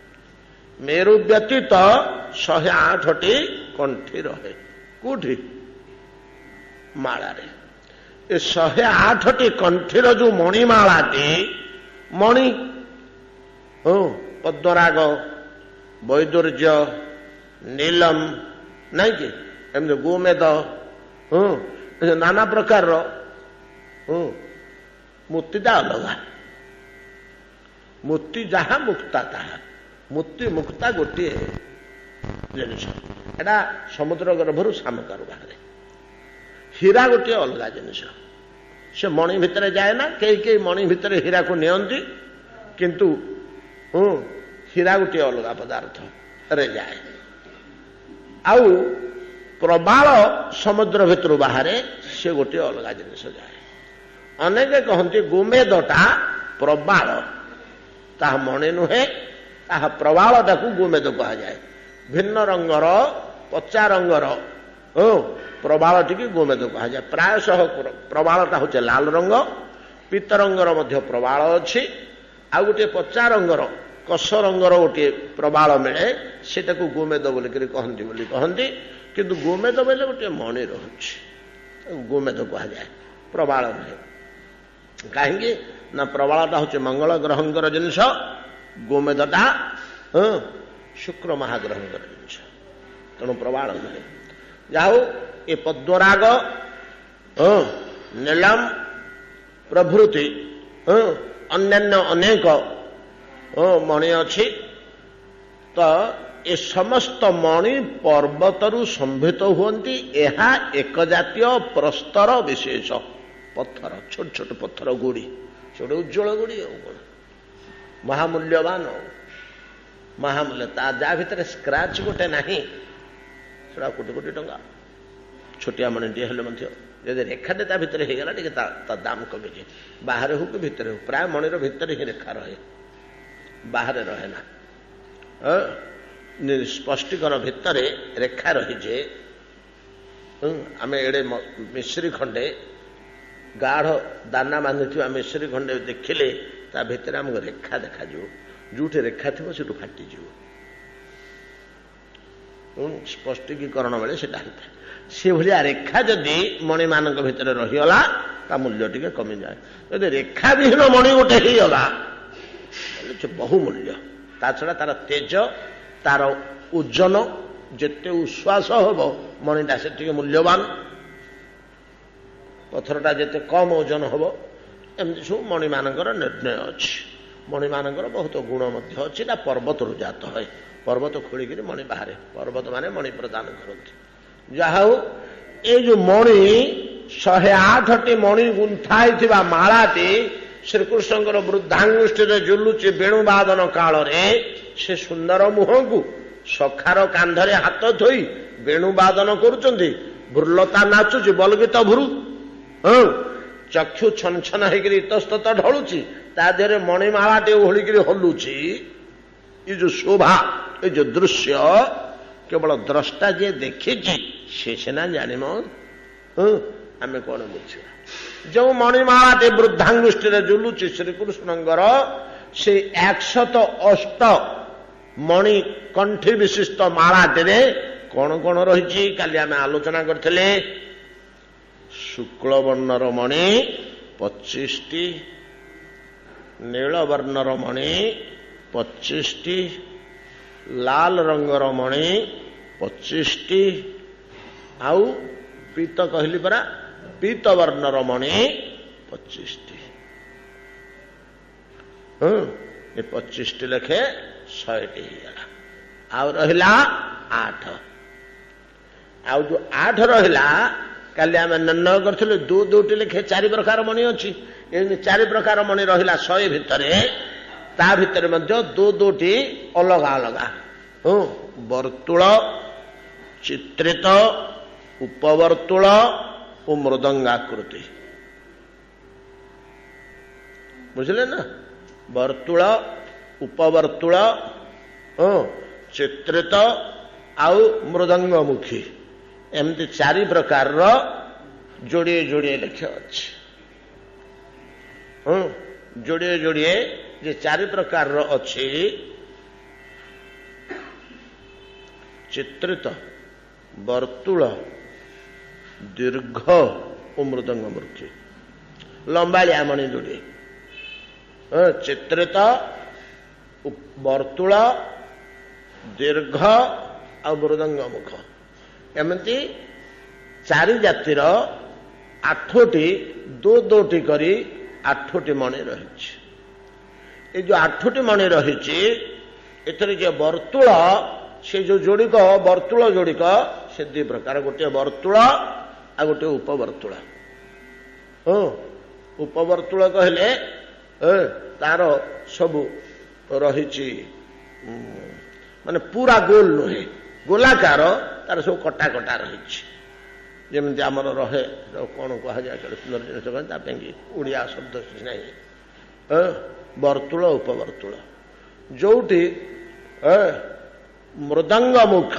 108ଟି କଣ୍ଠି ରହେ କୋଉଠି ମାଳାରେ ଏ 108ଟି କଣ୍ଠିର ଯୋଉ ମଣିମାଳାଟି ମଣି ପଦ୍ମରାଗ ବୈଦୁର୍ଯ୍ୟ ନୀଲମ ନାଇଁ କି ଏମିତି ଗୋମେଦ ନାନା ପ୍ରକାରର ମୂର୍ତ୍ତିଟା ଅଲଗା ମୂର୍ତ୍ତି ଯାହା ମୁକ୍ତା ତାହା ମୂର୍ତ୍ତି ମୁକ୍ତା ଗୋଟିଏ ଜିନିଷ ଏଟା ସମୁଦ୍ର ଗର୍ଭରୁ ସାମକାରୁ ବାହାରେ ହୀରା ଗୋଟିଏ ଅଲଗା ଜିନିଷ ସେ ମଣି ଭିତରେ ଯାଏ ନା କେହି କେହି ମଣି ଭିତରେ ହୀରାକୁ ନିଅନ୍ତି କିନ୍ତୁ ହୀରା ଗୋଟିଏ ଅଲଗା ପଦାର୍ଥରେ ଯାଏ ଆଉ ପ୍ରବାଳ ସମୁଦ୍ର ଭିତରୁ ବାହାରେ ସେ ଗୋଟିଏ ଅଲଗା ଜିନିଷ ଯାଏ ଅନେକ କହନ୍ତି ଗୋମେଦଟା ପ୍ରବାଳ ତାହା ମଣି ନୁହେଁ ତାହା ପ୍ରବାଳଟାକୁ ଗୋମେଦ କୁହାଯାଏ ଭିନ୍ନ ରଙ୍ଗର ପଚା ରଙ୍ଗର ପ୍ରବାଳଟିକି ଗୋମେଦ କୁହାଯାଏ ପ୍ରାୟଶଃ ପ୍ରବାଳଟା ହେଉଛି ଲାଲ ରଙ୍ଗ ପୀତ ରଙ୍ଗର ମଧ୍ୟ ପ୍ରବାଳ ଅଛି ଆଉ ଗୋଟିଏ ପଚା ରଙ୍ଗର କଷ ରଙ୍ଗର ଗୋଟିଏ ପ୍ରବାଳ ମିଳେ ସେଟାକୁ ଗୋମେଦ ବୋଲିକରି କହନ୍ତି କିନ୍ତୁ ଗୋମେଦ ବୋଇଲେ ଗୋଟିଏ ମଣି ରହୁଛି ଗୋମେଦ କୁହାଯାଏ ପ୍ରବାଳ ନୁହେଁ କାହିଁକି ନା ପ୍ରବାଳଟା ହେଉଛି ମଙ୍ଗଳ ଗ୍ରହଙ୍କର ଜିନିଷ ଗୋମେଦଟା ଶୁକ୍ର ମହାଗ୍ରହଙ୍କର ଜିନିଷ ତେଣୁ ପ୍ରବାଳ ନୁହେଁ ଯାହା ହଉ ଏ ପଦ୍ମରାଗ ନୀଳମ ପ୍ରଭୃତି ଅନ୍ୟାନ୍ୟ ଅନେକ ମଣି ଅଛି ତ ଏ ସମସ୍ତ ମଣି ପର୍ବତରୁ ସମ୍ଭିତ ହୁଅନ୍ତି ଏହା ଏକ ଜାତୀୟ ପ୍ରସ୍ତର ବିଶେଷ ପଥର ଛୋଟ ଛୋଟ ପଥର ଗୁଡ଼ି ସେଗୁଡେ ଉଜ୍ଜଳ ଗୁଡ଼ି ଆଉ କଣ ମହାମୂଲ୍ୟବାନ ମହାମୂଲ୍ୟ ତା ଯାହା ଭିତରେ ସ୍କ୍ରାଚ ଗୋଟେ ନାହିଁ ସେଟା କୋଟି କୋଟି ଟଙ୍କା ଛୋଟିଆ ମଣିଟିଏ ହେଲେ ମଧ୍ୟ ଯଦି ରେଖାଟେ ତା ଭିତରେ ହେଇଗଲା ଟିକେ ତା ଦାମ କମିଛି ବାହାରେ ହଉ କି ଭିତରେ ହଉ ପ୍ରାୟ ମଣିର ଭିତରେ ହିଁ ରେଖା ରହେ ବାହାରେ ରହେ ନା ସ୍ପଷ୍ଟୀକର ଭିତରେ ରେଖା ରହିଛି ଆମେ ଏଡେ ମିଶ୍ରି ଖଣ୍ଡେ ଗାଢ ଦାନା ବାନ୍ଧିଥିବା ମିଶ୍ରି ଖଣ୍ଡେ ଦେଖିଲେ ତା ଭିତରେ ଆମକୁ ରେଖା ଦେଖାଯିବ ଯୋଉଠି ରେଖା ଥିବ ସେଠୁ ଫାଟିଯିବ ସ୍ପଷ୍ଟୀକରଣ ବେଳେ ସେଟା ହେଇଥାଏ ସେଭଳିଆ ରେଖା ଯଦି ମଣିମାନଙ୍କ ଭିତରେ ରହିଗଲା ତା ମୂଲ୍ୟ ଟିକେ କମିଯାଏ ଯଦି ରେଖା ବିହୀନ ମଣି ଗୋଟେ ହେଇଗଲା ତାହେଲେ ସେ ବହୁ ମୂଲ୍ୟ ତା ଛଡା ତାର ତେଜ ତାର ଓଜନ ଯେତେ ଉଶ୍ୱାସ ହବ ମଣିଟା ସେତିକି ମୂଲ୍ୟବାନ ପଥରଟା ଯେତେ କମ ଓଜନ ହବ ଏମିତି ସବୁ ମଣିମାନଙ୍କର ନିର୍ଣ୍ଣୟ ଅଛି ମଣିମାନଙ୍କର ବହୁତ ଗୁଣ ମଧ୍ୟ ଅଛି ନା ପର୍ବତରୁ ଜାତ ହୁଏ ପର୍ବତ ଖୋଳିକିରି ମଣି ବାହାରେ ପର୍ବତ ମାନେ ମଣି ପ୍ରଦାନ କରନ୍ତି ଯାହା ହଉ ଏଇ ଯୋଉ ମଣି 108ଟି ମଣି ଗୁନ୍ଥା ହେଇଥିବା ମାଳାଟି ଶ୍ରୀକୃଷ୍ଣଙ୍କର ବୃଦ୍ଧାଙ୍ଗୁଷ୍ଠୀରେ ଝୁଲୁଛି ବେଣୁବାଦନ କାଳରେ ସେ ସୁନ୍ଦର ମୁହଁକୁ ସଖାର କାନ୍ଧରେ ହାତ ଥୋଇ ବେଣୁବାଦନ କରୁଛନ୍ତି ଭୃଲତା ନାଚୁଛି ବଲଗୀତ ଭୃ ଚକ୍ଷୁ ଛନ ଛନ ହେଇକିରି ଇତସ୍ତତ ଢଳୁଛି ତା ଦେହରେ ମଣିମାଳାଟେ ଓହଳିକିରି ହଲୁଛି ଏ ଯୋଉ ଶୋଭା ଏ ଯୋଉ ଦୃଶ୍ୟ କେବଳ ଦ୍ରଷ୍ଟା ଯିଏ ଦେଖିଛି ସେ ସିନା ଜାଣିବ ଆମେ କଣ ବୁଝିବା ଯୋଉ ମଣିମାଳାଟି ବୃଦ୍ଧାଙ୍ଗୁଷ୍ଠୀରେ ଝୁଲୁଛି ଶ୍ରୀକୃଷ୍ଣଙ୍କର ସେ 108 ମଣି କଣ୍ଠି ବିଶିଷ୍ଟ ମାଳାଟିରେ କଣ କଣ ରହିଛି କାଲି ଆମେ ଆଲୋଚନା କରିଥିଲେ। ଶୁକ୍ଳ ବର୍ଣ୍ଣର ମଣି 25ଟି, ନୀଳ ବର୍ଣ୍ଣର ମଣି 25ଟି, ଲାଲ ରଙ୍ଗର ମଣି 25ଟି, ଆଉ ପୀତ କହିଲି ପରା, ପୀତ ବର୍ଣ୍ଣର ମଣି 25ଟି। ଏ 25ଟି ଲେଖେ 100ଟି ହେଇଗଲା। ଆଉ ରହିଲା 8। ଆଉ ଯୋଉ 8 ରହିଲା କାଲି ଆମେ ନିର୍ଣ୍ଣୟ କରିଥିଲୁ ଦୁଇଟି ଲେଖେ 4 ପ୍ରକାର ମଣି ଅଛି। ଏମିତି 4 ପ୍ରକାର ମଣି ରହିଲା 100 ଭିତରେ। ତା ଭିତରେ ମଧ୍ୟ ଦୁଇଟି ଅଲଗା ଅଲଗା, ବର୍ତ୍ତୁଳ, ଚିତ୍ରିତ, ଉପବର୍ତ୍ତୁଳ ଓ ମୃଦଙ୍ଗାକୃତି। ବୁଝିଲେ ନା? ବର୍ତ୍ତୁଳ, ଉପବର୍ତ୍ତୁଳ, ଚିତ୍ରିତ ଆଉ ମୃଦଙ୍ଗମୁଖୀ, ଏମିତି 4 ପ୍ରକାରର ଯୋଡ଼ିଏ ଯୋଡ଼ିଏ ଲେଖେ ଅଛି। ଯୋଡ଼ିଏ ଯୋଡ଼ିଏ ଯେ 4 ପ୍ରକାରର ଅଛି, ଚିତ୍ରିତ, ବର୍ତ୍ତୁଳ, ଦୀର୍ଘ ଓ ମୃଦଙ୍ଗମୁଖୀ, ଲମ୍ବାଳିଆ ମଣି ଯୋଡ଼ିଏ। ଚିତ୍ରିତ, ବର୍ତ୍ତୁଳ, ଦୀର୍ଘ ଆଉ ମୃଦଙ୍ଗମୁଖ, ଏମିତି 4 ଜାତିର 8ଟି ଦୁଇଟି କରି 8ଟି ମଣି ରହିଛି। ଏ ଯୋଉ 8ଟି ମଣି ରହିଛି ଏଥିରେ ଯେ ବର୍ତ୍ତୁଳ, ସେ ଯୋଉ ଯୋଡ଼ିକ ବର୍ତ୍ତୁଳ ଯୋଡ଼ିକ ସେ 2 ପ୍ରକାର, ଗୋଟିଏ ବର୍ତ୍ତୁଳ ଆଉ ଗୋଟିଏ ଉପବର୍ତ୍ତୁଳ। ଉପବର୍ତ୍ତୁଳ କହିଲେ ତାର ସବୁ ରହିଛି ମାନେ ପୁରା ଗୋଲ ନୁହେଁ, ଗୋଲାକାର, ତାର ସବୁ କଟା କଟା ରହିଛି। ଯେମିତି ଆମର ରହେ କଣ କୁହାଯାଏ ସୁନ୍ଦର ଜିନିଷ, ତା ପାଇଁ ଓଡ଼ିଆ ଶବ୍ଦ କିଛି ନାହିଁ। ବର୍ତ୍ତୁଳ, ଉପବର୍ତ୍ତୁଳ, ଯୋଉଠି ମୃଦଙ୍ଗମୁଖ,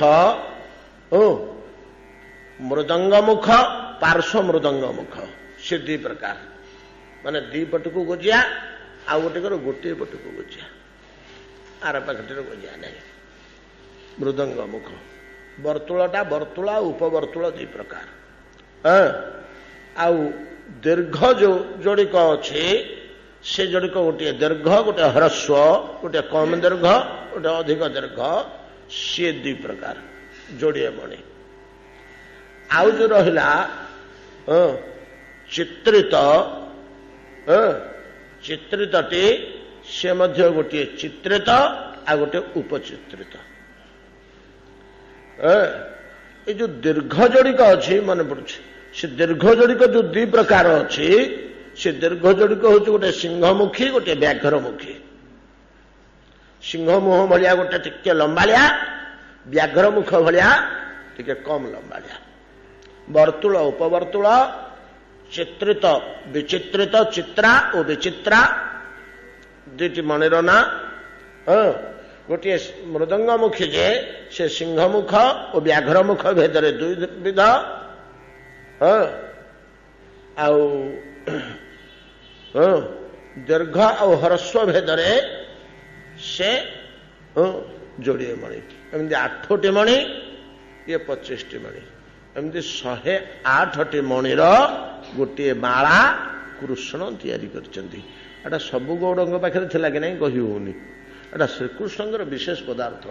ମୃଦଙ୍ଗମୁଖ, ପାର୍ଶ୍ୱ ମୃଦଙ୍ଗମୁଖ, ସେ 2 ପ୍ରକାର, ମାନେ 2 ପଟକୁ ଗୋଜିଆ, ଆଉ ଗୋଟିଏ ପଟକୁ ଗୋଜିଆ, ଆର ପାଖରେ ଗୋଜିଆ ନାହିଁ। ମୃଦଙ୍ଗମୁଖ ବର୍ତ୍ତୁଳଟା, ବର୍ତ୍ତୁଳ ଆଉ ଉପବର୍ତ୍ତୁଳ 2 ପ୍ରକାର। ଆଉ ଦୀର୍ଘ ଯୋଉ ଯୋଡ଼ିକ ଅଛି ସେ ଯୋଡ଼ିକ ଗୋଟିଏ ଦୀର୍ଘ, ଗୋଟିଏ ହ୍ରସ୍ୱ, ଗୋଟିଏ କମ ଦୀର୍ଘ, ଗୋଟିଏ ଅଧିକ ଦୀର୍ଘ, ସିଏ 2 ପ୍ରକାର ଯୋଡ଼ିଏ ମଣି। ଆଉ ଯୋଉ ରହିଲା ଚିତ୍ରିତ, ଚିତ୍ରିତଟି ସେ ମଧ୍ୟ ଗୋଟିଏ ଚିତ୍ରିତ ଆଉ ଗୋଟିଏ ଉପଚିତ୍ରିତ। ଏ ଯୋଉ ଦୀର୍ଘ ଯୋଡ଼ିକ ଅଛି ମନେ ପଡୁଛି, ସେ ଦୀର୍ଘ ଯୋଡ଼ିକ ଯୋଉ 2 ପ୍ରକାର ଅଛି, ସେ ଦୀର୍ଘ ଯୋଡ଼ିକ ହଉଛି ଗୋଟେ ସିଂହମୁଖୀ, ଗୋଟେ ବ୍ୟାଘ୍ରମୁଖୀ। ସିଂହ ମୁହଁ ଭଳିଆ ଗୋଟେ ଟିକେ ଲମ୍ବାଳିଆ, ବ୍ୟାଘ୍ର ମୁଖ ଭଳିଆ ଟିକେ କମ ଲମ୍ବାଳିଆ। ବର୍ତ୍ତୁଳ, ଉପବର୍ତ୍ତୁଳ, ଚିତ୍ରିତ, ବିଚିତ୍ରିତ, ଚିତ୍ରା ଓ ବିଚିତ୍ରା 2ଟି ମଣିର ନାଁ। ଗୋଟିଏ ମୃଦଙ୍ଗମୁଖୀ ଯେ ସେ ସିଂହମୁଖ ଓ ବ୍ୟାଘ୍ରମୁଖ ଭେଦରେ 2 ବିଧ। ଆଉ ଦୀର୍ଘ ଆଉ ହ୍ରସ୍ୱ ଭେଦରେ ସେ ଯୋଡ଼ିଏ ମଣି। ଏମିତି 8ଟି ମଣି, ଇଏ 25ଟି ମଣି, ଏମିତି 108ଟି ମଣିର ଗୋଟିଏ ମାଳା କୃଷ୍ଣ ତିଆରି କରିଛନ୍ତି। ଏଟା ସବୁ ଗୌଡ଼ଙ୍କ ପାଖରେ ଥିଲା କି ନାହିଁ କହି ହଉନି, ଏଟା ଶ୍ରୀକୃଷ୍ଣଙ୍କର ବିଶେଷ ପଦାର୍ଥ।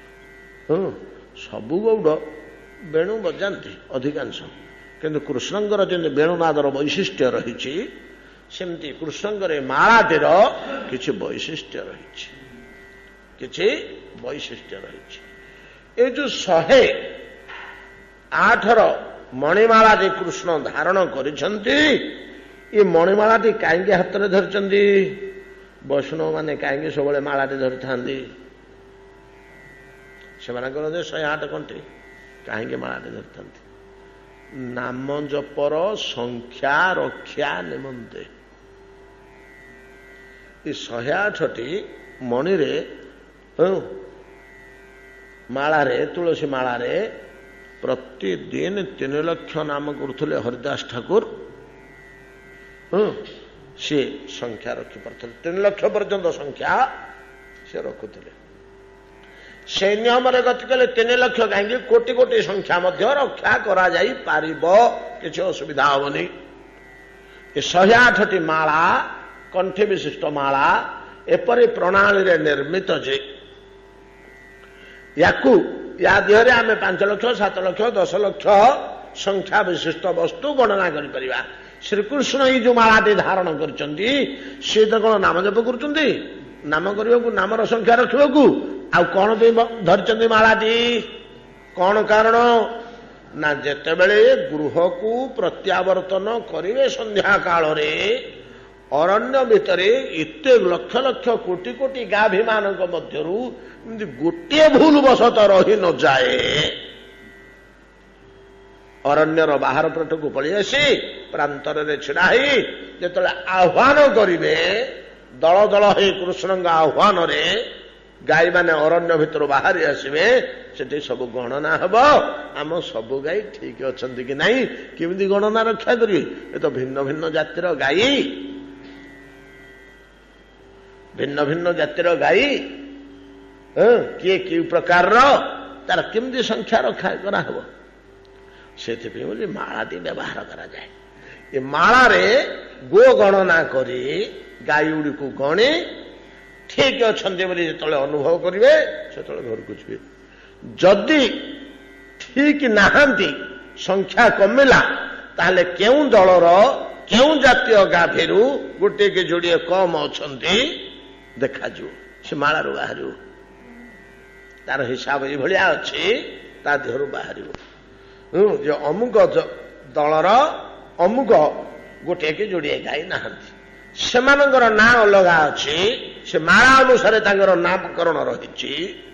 ସବୁ ଗୌଡ଼ ବେଣୁ ବଜାନ୍ତି ଅଧିକାଂଶ, କିନ୍ତୁ କୃଷ୍ଣଙ୍କର ଯେମିତି ବେଣୁନାଦର ବୈଶିଷ୍ଟ୍ୟ ରହିଛି, ସେମିତି କୃଷ୍ଣଙ୍କର ଏ ମାଳାଟିର କିଛି ବୈଶିଷ୍ଟ୍ୟ ରହିଛି, କିଛି ବୈଶିଷ୍ଟ୍ୟ ରହିଛି। ଏ ଯୋଉ 108ର ମଣିମାଳା ଯେ କୃଷ୍ଣ ଧାରଣ କରିଛନ୍ତି, ଏ ମଣିମାଳାଟି କାହିଁକି ହାତରେ ଧରିଛନ୍ତି? ବୈଷ୍ଣବ ମାନେ କାହିଁକି ସବୁବେଳେ ମାଳାଟି ଧରିଥାନ୍ତି? ସେମାନଙ୍କର ଯେ 108 କଣ୍ଠି, କାହିଁକି ମାଳାଟି ଧରିଥାନ୍ତି? ନାମ ଜପର ସଂଖ୍ୟା ରକ୍ଷା ନିମନ୍ତେ। ଏ 108ଟି ମଣିରେ, ମାଳାରେ, ତୁଳସୀ ମାଳାରେ ପ୍ରତିଦିନ 3 ଲକ୍ଷ ନାମ କରୁଥିଲେ ହରିଦାସ ଠାକୁର। ସେ ସଂଖ୍ୟା ରଖିପାରୁଥିଲେ, 3 ଲକ୍ଷ ପର୍ଯ୍ୟନ୍ତ ସଂଖ୍ୟା ସେ ରଖୁଥିଲେ। ସେ ନିୟମରେ ଗତି କଲେ 3 ଲକ୍ଷ କାହିଁକି କୋଟି କୋଟି ସଂଖ୍ୟା ମଧ୍ୟ ରକ୍ଷା କରାଯାଇପାରିବ, କିଛି ଅସୁବିଧା ହେବନି। ଏ 108ଟି ମାଳା କଣ୍ଠି ବିଶିଷ୍ଟ ମାଳା ଏପରି ପ୍ରଣାଳୀରେ ନିର୍ମିତ ଯେ ୟାକୁ ୟା ଦେହରେ ଆମେ 5 ଲକ୍ଷ 7 ଲକ୍ଷ 10 ଲକ୍ଷ ସଂଖ୍ୟା ବିଶିଷ୍ଟ ବସ୍ତୁ ଗଣନା କରିପାରିବା। ଶ୍ରୀକୃଷ୍ଣ ଏଇ ଯୋଉ ମାଳାଟି ଧାରଣ କରିଛନ୍ତି ସିଏ ତ କଣ ନାମ ଜପ କରୁଛନ୍ତି? ନାମ କରିବାକୁ, ନାମର ସଂଖ୍ୟା ରଖିବାକୁ। ଆଉ କଣ ପାଇଁ ଧରିଛନ୍ତି ମାଳାଟି? କଣ କାରଣ ନା ଯେତେବେଳେ ଗୃହକୁ ପ୍ରତ୍ୟାବର୍ତ୍ତନ କରିବେ ସନ୍ଧ୍ୟା କାଳରେ ଅରଣ୍ୟ ଭିତରେ ଏତେ ଲକ୍ଷ ଲକ୍ଷ କୋଟି କୋଟି ଗାଭୀମାନଙ୍କ ମଧ୍ୟରୁ ଏମିତି ଗୋଟିଏ ଭୁଲ ବଶତଃ ରହି ନଯାଏ, ଅରଣ୍ୟର ବାହାର ପଟକୁ ପଳେଇ ଆସି ପ୍ରାନ୍ତରରେ ଛିଡା ହେଇ ଯେତେବେଳେ ଆହ୍ୱାନ କରିବେ, ଦଳ ଦଳ ହେଇ କୃଷ୍ଣଙ୍କ ଆହ୍ୱାନରେ ଗାଈମାନେ ଅରଣ୍ୟ ଭିତରୁ ବାହାରି ଆସିବେ, ସେଠି ସବୁ ଗଣନା ହେବ ଆମ ସବୁ ଗାଈ ଠିକ ଅଛନ୍ତି କି ନାହିଁ। କେମିତି ଗଣନା ରକ୍ଷା କରିବେ? ଏ ତ ଭିନ୍ନ ଭିନ୍ନ ଜାତିର ଗାଈ, ଭିନ୍ନ ଭିନ୍ନ ଜାତିର ଗାଈ, କିଏ କି ପ୍ରକାରର, ତାର କେମିତି ସଂଖ୍ୟା ରକ୍ଷା କରାହେବ? ସେଥିପାଇଁ ବୋଲି ମାଳାଟି ବ୍ୟବହାର କରାଯାଏ। ଏ ମାଳାରେ ଗୋ ଗଣନା କରି ଗାଈ ଗୁଡ଼ିକୁ ଗଣି ଠିକ ଅଛନ୍ତି ବୋଲି ଯେତେବେଳେ ଅନୁଭବ କରିବେ ସେତେବେଳେ ଘରକୁ ଯିବେ। ଯଦି ଠିକ ନାହାନ୍ତି, ସଂଖ୍ୟା କମିଲା, ତାହେଲେ କେଉଁ ଦଳର କେଉଁ ଜାତୀୟ ଗାଭୀରୁ ଗୋଟିଏ କି ଯୋଡ଼ିଏ କମ ଅଛନ୍ତି ଦେଖାଯିବ, ସେ ମାଳାରୁ ବାହାରିବ। ତାର ହିସାବ ଏଇଭଳିଆ ଅଛି, ତା ଦେହରୁ ବାହାରିବ ଯେ ଅମୁକ ଦଳର ଅମୁକ ଗୋଟିଏ କି ଯୋଡ଼ିଏ ଗାଈ ନାହାନ୍ତି, ସେମାନଙ୍କର ନାଁ ଅଲଗା ଅଛି, ସେ ମାଳା ଅନୁସାରେ ତାଙ୍କର ନାମକରଣ ରହିଛି।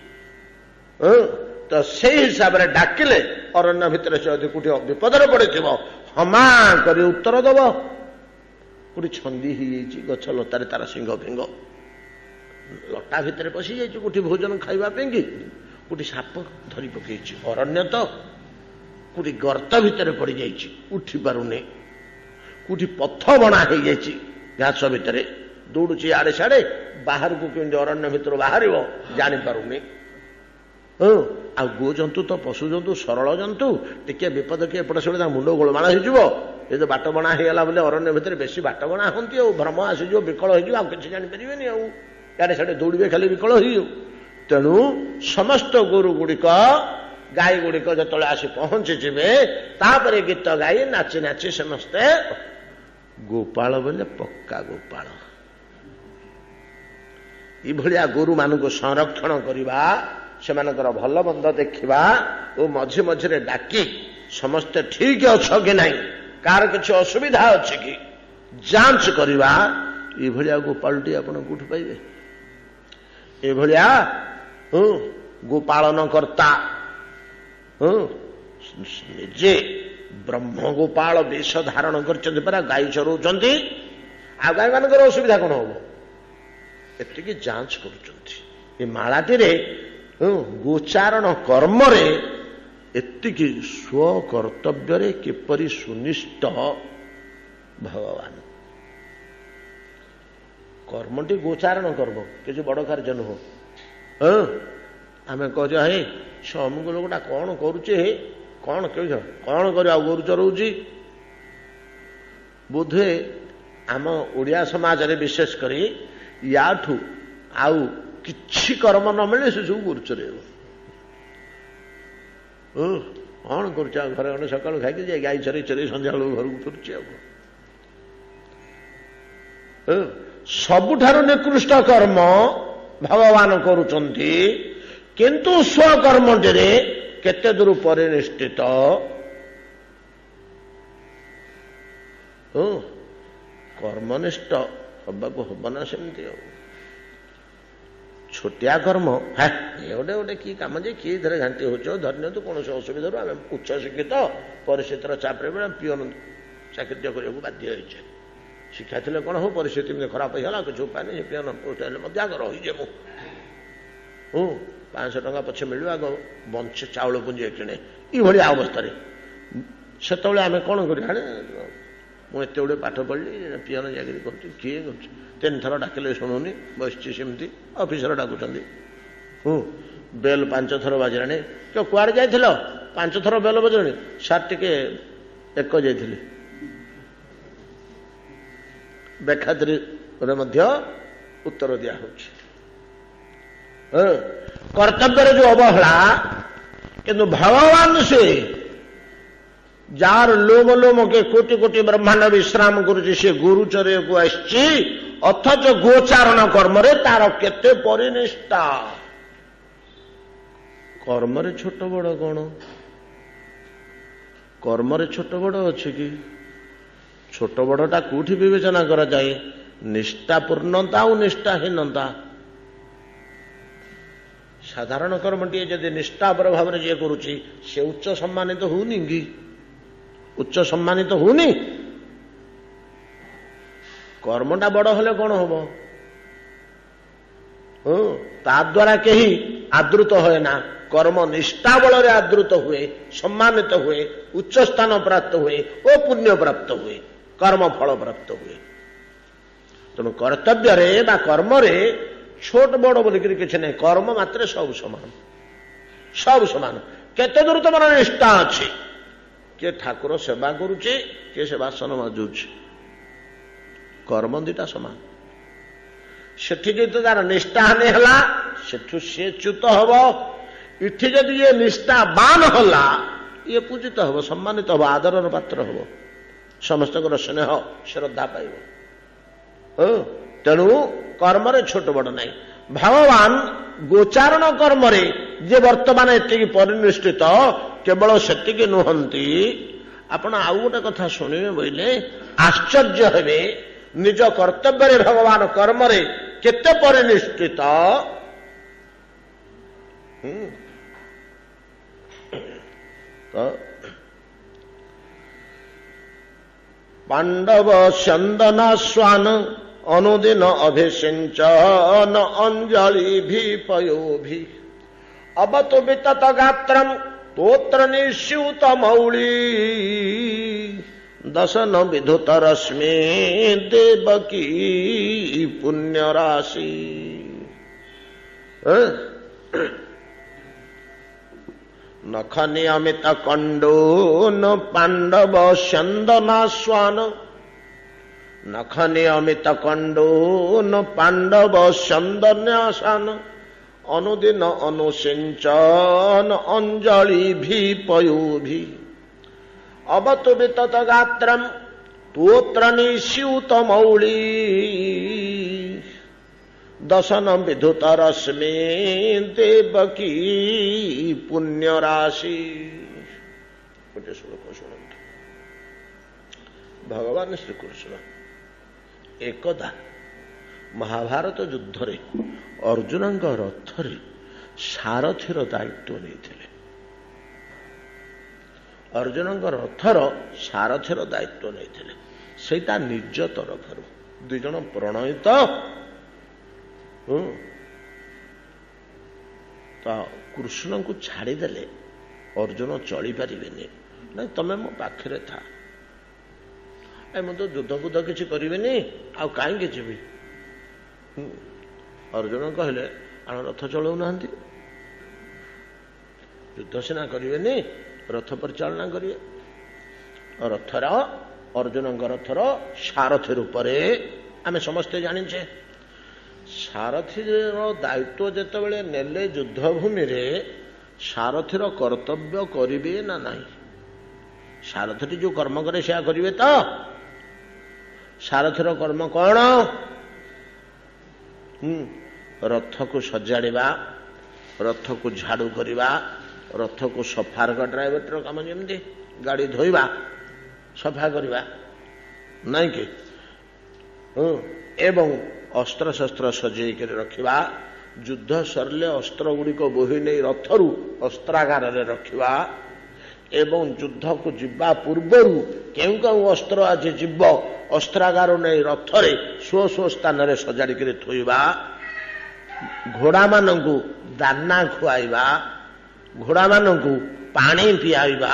ତ ସେଇ ହିସାବରେ ଡାକିଲେ ଅରଣ୍ୟ ଭିତରେ ସେ ଯଦି କୋଉଠି ବିପଦରେ ପଡ଼ିଥିବ ହମା କରି ଉତ୍ତର ଦେବ। କୋଉଠି ଛନ୍ଦି ହେଇଯାଇଛି ଗଛ ଲତାରେ, ତାର ସିଂହ ଫିଙ୍ଗ ଲଟା ଭିତରେ ପଶି ଯାଇଛି କୋଉଠି ଭୋଜନ ଖାଇବା ପାଇଁକି, କୋଉଠି ସାପ ଧରି ପକେଇଛି, ଅରଣ୍ୟ ତ, କୋଉଠି ଗର୍ତ୍ତ ଭିତରେ ପଡ଼ିଯାଇଛି ଉଠି ପାରୁନି, କୋଉଠି ପଥ ବଣା ହେଇଯାଇଛି ଘାସ ଭିତରେ ଦୌଡୁଛି ଆଡେ ସାଡେ, ବାହାରକୁ କେମିତି ଅରଣ୍ୟ ଭିତରୁ ବାହାରିବ ଜାଣିପାରୁନି। ଆଉ ଗୋଜନ୍ତୁ ତ ପଶୁ ଜନ୍ତୁ, ସରଳ ଜନ୍ତୁ, ଟିକେ ବିପଦ କି ଏପଟ ସେପଟେ ତାଙ୍କ ମୁଣ୍ଡ ଗୋଳମାଳ ହେଇଯିବ। ଏ ଯୋଉ ବାଟ ବଣା ହେଇଗଲା ବୋଲି ଅରଣ୍ୟ ଭିତରେ ବେଶୀ ବାଟ ବଣା ହୁଅନ୍ତି, ଆଉ ଭ୍ରମ ଆସିଯିବ, ବିକଳ ହେଇଯିବ, ଆଉ କିଛି ଜାଣିପାରିବେନି, ଆଉ ଇଆଡେ ସାଡେ ଦୌଡ଼ିବେ ଖାଲି ବିକଳ ହେଇଯିବ। ତେଣୁ ସମସ୍ତ ଗୋରୁ ଗୁଡ଼ିକ ଗାଈ ଗୁଡ଼ିକ ଯେତେବେଳେ ଆସି ପହଞ୍ଚିଯିବେ, ତାପରେ ଗୀତ ଗାଇ ନାଚି ନାଚି ସମସ୍ତେ, ଗୋପାଳ ବୋଲେ ପକ୍କା ଗୋପାଳ, ଏଇଭଳିଆ ଗୋରୁମାନଙ୍କୁ ସଂରକ୍ଷଣ କରିବା, ସେମାନଙ୍କର ଭଲ ମନ୍ଦ ଦେଖିବା ଓ ମଝି ମଝିରେ ଡାକି ସମସ୍ତେ ଠିକ ଅଛ କି ନାହିଁ, କାହାର କିଛି ଅସୁବିଧା ଅଛି କି ଯାଞ୍ଚ କରିବା। ଏଇଭଳିଆ ଗୋପାଳଟି ଆପଣ କୋଉଠୁ ପାଇବେ? ଏଭଳିଆ ଗୋପାଳନ କର୍ତ୍ତା ନିଜେ ବ୍ରହ୍ମ ଗୋପାଳ ବେଶ ଧାରଣ କରିଛନ୍ତି ପରା, ଗାଈ ଚରଉଛନ୍ତି। ଆଉ ଗାଈ ମାନଙ୍କର ଅସୁବିଧା କଣ ହବ? ଏତିକି ଯାଞ୍ଚ କରୁଛନ୍ତି। ଏ ମାଳାଟିରେ ଗୋଚାରଣ କର୍ମରେ ଏତିକି ସ୍ୱକର୍ତ୍ତବ୍ୟରେ କିପରି ସୁନିଷ୍ଠ ଭଗବାନ। କର୍ମଟି ଗୋଚାରଣ କର୍ମ, କିଛି ବଡ କାର୍ଯ୍ୟ ନୁହଁ। ଆମେ କହୁଛ ହେ ସେ ଅମୁକ ଲୋକଟା କଣ କରୁଛି, ହେ କଣ କେଉଛ କଣ କରିବ, ଆଉ ଗୋରୁ ଚରଉଛି। ବୋଧେ ଆମ ଓଡ଼ିଆ ସମାଜରେ ବିଶେଷ କରି ୟାଠୁ ଆଉ କିଛି କର୍ମ ନ ମିଳେ ସେ ସବୁ ଗୋରୁ ଚରେଇବ। କଣ କରୁଛି ଆଉ, ଘରେ ଅନେ ସକାଳୁ ଖାଇକି ଯାଇ ଗାଈ ଚରେଇ ଚରେଇ ସନ୍ଧ୍ୟାବେଳକୁ ଘରକୁ ଫେରୁଛି। ଆଉ ସବୁଠାରୁ ନିକୃଷ୍ଟ କର୍ମ ଭଗବାନ କରୁଛନ୍ତି, କିନ୍ତୁ ସ୍ୱକର୍ମଟିରେ କେତେ ଦୂର ପରିନିଷ୍ଠିତ। କର୍ମନିଷ୍ଠ ହବାକୁ ହବ ନା ସେମିତି। ଆଉ ଛୋଟିଆ କର୍ମ, ଗୋଟେ ଗୋଟେ କି କାମ ଯେ କିଏ ଧରେ ଘାଣ୍ଟି ହଉଛ, ଧରିନିଅନ୍ତୁ କୌଣସି ଅସୁବିଧାରୁ ଆମେ ଉଚ୍ଚ ଶିକ୍ଷିତ, ପରିସ୍ଥିତିର ଚାପରେ ପିଅନ ଚାକିରି କରିବାକୁ ବାଧ୍ୟ ହେଇଛେ। ଶିକ୍ଷା ଥିଲେ କଣ ହଉ, ପରିସ୍ଥିତି ଏମିତି ଖରାପ ହେଇଗଲା, କିଛି ଉପାୟ ନାହିଁ, ସେ ପିଅନ ପୋଷ୍ଟ ହେଲେ ମଧ୍ୟ ଆଗ ରହିଛେ। ମୁଁ 500 ଟଙ୍କା ପଛେ ମିଳିବ, ଆଗ ବଞ୍ଚେ ଚାଉଳ ପୁଞ୍ଜିଏ କିଣେ। ଏଇଭଳିଆ ଅବସ୍ଥାରେ ସେତେବେଳେ ଆମେ କଣ କରିବା? ମୁଁ ଏତେ ଗୁଡେ ପାଠ ପଢିଲି, ପିଅନ ଚାକିରି କରୁଛି, କିଏ କରୁଛି? 3 ଥର ଡାକିଲେ ଶୁଣୁନି, ବସିଛି ସେମିତି, ଅଫିସର ଡାକୁଛନ୍ତି। ବେଲ 5 ଥର ବାଜିଲାଣି। କୁଆଡ଼େ ଯାଇଥିଲ? 5 ଥର ବେଲ ବାଜିଲାଣି। ସାର୍ ଟିକେ ଏକ ଯାଇଥିଲି। ବେଖାତିରେ ମଧ୍ୟ ଉତ୍ତର ଦିଆହଉଛି। କର୍ତ୍ତବ୍ୟରେ ଯୋଉ ଅବହେଳା, କିନ୍ତୁ ଭଗବାନ ସେ ଯାହାର ଲୋମ ଲୋମକେ କୋଟି କୋଟି ବ୍ରହ୍ମାଣ୍ଡ ବିଶ୍ରାମ କରୁଛି, ସେ ଗୁରୁଚର୍ଯ୍ୟକୁ ଆସିଛି, ଅଥଚ ଗୋଚାରଣ କର୍ମରେ ତାର କେତେ ପରିନିଷ୍ଠା। କର୍ମରେ ଛୋଟ ବଡ଼ କଣ? କର୍ମରେ ଛୋଟ ବଡ଼ ଅଛି କି? ଛୋଟ ବଡ଼ଟା କୋଉଠି ବିବେଚନା କରାଯାଏ? ନିଷ୍ଠାପୂର୍ଣ୍ଣତା ଆଉ ନିଷ୍ଠାହୀନତା। ସାଧାରଣ କର୍ମଟିଏ ଯଦି ନିଷ୍ଠାପର ଭାବରେ ଯିଏ କରୁଛି, ସେ ଉଚ୍ଚ ସମ୍ମାନିତ ହଉନି କି? ଉଚ୍ଚ ସମ୍ମାନିତ ହଉନି? କର୍ମଟା ବଡ଼ ହେଲେ କଣ ହବ? ତା ଦ୍ୱାରା କେହି ଆଦୃତ ହୁଏ ନା। କର୍ମ ନିଷ୍ଠା ବଳରେ ଆଦୃତ ହୁଏ, ସମ୍ମାନିତ ହୁଏ, ଉଚ୍ଚ ସ୍ଥାନ ପ୍ରାପ୍ତ ହୁଏ ଓ ପୁଣ୍ୟ ପ୍ରାପ୍ତ ହୁଏ, କର୍ମ ଫଳ ପ୍ରାପ୍ତ ହୁଏ। ତେଣୁ କର୍ତ୍ତବ୍ୟରେ ବା କର୍ମରେ ଛୋଟ ବଡ଼ ବୋଲିକିରି କିଛି ନାହିଁ। କର୍ମ ମାତ୍ରେ ସବୁ ସମାନ, ସବୁ ସମାନ। କେତେ ଦୂର ତମର ନିଷ୍ଠା ଅଛି? କିଏ ଠାକୁର ସେବା କରୁଛି, କିଏ ସେ ବାସନ ମାଜୁଛି, କର୍ମ ଦିଟା ସମାନ। ସେଠି ଯଦି ତାର ନିଷ୍ଠାହାନି ହେଲା, ସେଠୁ ସିଏ ଚ୍ୟୁତ ହବ। ଏଠି ଯଦି ଇଏ ନିଷ୍ଠାବାନ ହେଲା, ଇଏ ପୂଜିତ ହବ, ସମ୍ମାନିତ ହବ, ଆଦରର ପାତ୍ର ହବ, ସମସ୍ତଙ୍କର ସ୍ନେହ ଶ୍ରଦ୍ଧା ପାଇବ। ତେଣୁ କର୍ମରେ ଛୋଟ ବଡ଼ ନାହିଁ। ଭଗବାନ ଗୋଚାରଣ କର୍ମରେ ଯେ ବର୍ତ୍ତମାନ ଏତିକି ପରିନିଷ୍ଠିତ, କେବଳ ସେତିକି ନୁହନ୍ତି। ଆପଣ ଆଉ ଗୋଟେ କଥା ଶୁଣିବେ ବୋଇଲେ ଆଶ୍ଚର୍ଯ୍ୟ ହେବେ, ନିଜ କର୍ତ୍ତବ୍ୟରେ ଭଗବାନ କର୍ମରେ କେତେ ପରିନିଷ୍ଠିତ। ପାଣ୍ଡବ ଚନ୍ଦନା ସ୍ୱାନ ଅନୁଦିନ ଅଭିଷିଞ୍ଚନ ଅଞ୍ଜଳିଭି ପୟୋଭି ଅବତୁ ବିତତ ଗାତ୍ରಂ ତୋତ୍ର ନିଶ୍ୟୁତ ମୌଳି ଦଶନ ବିଧୁତ ରଶ୍ମି ଦେବକୀ ପୁଣ୍ୟ ରାଶି। ନଖ ନିୟମିତ କଣ୍ଡୋନ ପାଣ୍ଡବ ଚନ୍ଦନା ସ୍ୱାନ, ନଖ ନିୟମିତ କଣ୍ଡୋନ ପାଣ୍ଡବ ଚନ୍ଦନ୍ୟାସାନ ଅନୁଦିନ ଅନୁସିଞ୍ଚନ ଅଞ୍ଜଳିଭି ପୟୋଭି ଅବତୁ ବିତତ ଗାତ୍ରಂ ତୋତ୍ର ନିଶ୍ୟୁତ ମୌଳି ଦଶନ ବିଧୁତ ରଶ୍ମି ଦେବକୀ ପୁଣ୍ୟ ରାଶି। ଗୋଟେ ଶ୍ଲୋକ ଶୁଣନ୍ତୁ। ଭଗବାନ ଶ୍ରୀକୃଷ୍ଣ ଏକଦା ମହାଭାରତ ଯୁଦ୍ଧରେ ଅର୍ଜୁନଙ୍କ ରଥରେ ସାରଥୀର ଦାୟିତ୍ୱ ନେଇଥିଲେ। ଅର୍ଜୁନଙ୍କ ରଥର ସାରଥୀର ଦାୟିତ୍ୱ ନେଇଥିଲେ। ସେଇଟା ନିଜ ତରଫରୁ। ଦୁଇ ଜଣ ପ୍ରଣୟିତ ତ କୃଷ୍ଣଙ୍କୁ ଛାଡ଼ିଦେଲେ ଅର୍ଜୁନ ଚଳିପାରିବେନି। ନାଇଁ, ତମେ ମୋ ପାଖରେ ଥା, ମୁଁ ତ ଯୁଦ୍ଧ ବୁଦ୍ଧ କିଛି କରିବିନି, ଆଉ କାହିଁକି ଯିବି? ଅର୍ଜୁନ କହିଲେ, ଆପଣ ରଥ ଚଳାଉନାହାନ୍ତି, ଯୁଦ୍ଧ ସିନା କରିବେନି, ରଥ ପରିଚାଳନା କରିବେ। ରଥର ଅର୍ଜୁନଙ୍କ ରଥର ସାରଥୀ ରୂପରେ ଆମେ ସମସ୍ତେ ଜାଣିଛେ। ସାରଥୀର ଦାୟିତ୍ୱ ଯେତେବେଳେ ନେଲେ ଯୁଦ୍ଧଭୂମିରେ, ସାରଥୀର କର୍ତ୍ତବ୍ୟ କରିବେ ନା ନାହିଁ? ସାରଥୀଟି ଯୋଉ କର୍ମ କରେ ସେୟା କରିବେ ତ? ସାରଥୀର କର୍ମ କଣ? ରଥକୁ ସଜାଡ଼ିବା, ରଥକୁ ଝାଡୁ କରିବା, ରଥକୁ ସଫା ରଖିବା। ଡ୍ରାଇଭରର କାମ ଯେମିତି ଗାଡ଼ି ଧୋଇବା, ସଫା କରିବା, ନାଇଁ କି? ଏବଂ ଅସ୍ତ୍ରଶସ୍ତ୍ର ସଜେଇକରି ରଖିବା, ଯୁଦ୍ଧ ସରିଲେ ଅସ୍ତ୍ର ଗୁଡ଼ିକ ବୋହି ନେଇ ରଥରୁ ଅସ୍ତ୍ରାଗାରରେ ରଖିବା, ଏବଂ ଯୁଦ୍ଧକୁ ଯିବା ପୂର୍ବରୁ କେଉଁ କେଉଁ ଅସ୍ତ୍ର ଆଜି ଯିବ ଅସ୍ତ୍ରାଗାର ନେଇ ରଥରେ ସ୍ୱ ସ୍ୱ ସ୍ଥାନରେ ସଜାଡ଼ିକରି ଥୋଇବା, ଘୋଡ଼ାମାନଙ୍କୁ ଦାନା ଖୁଆଇବା, ଘୋଡ଼ାମାନଙ୍କୁ ପାଣି ପିଆଇବା,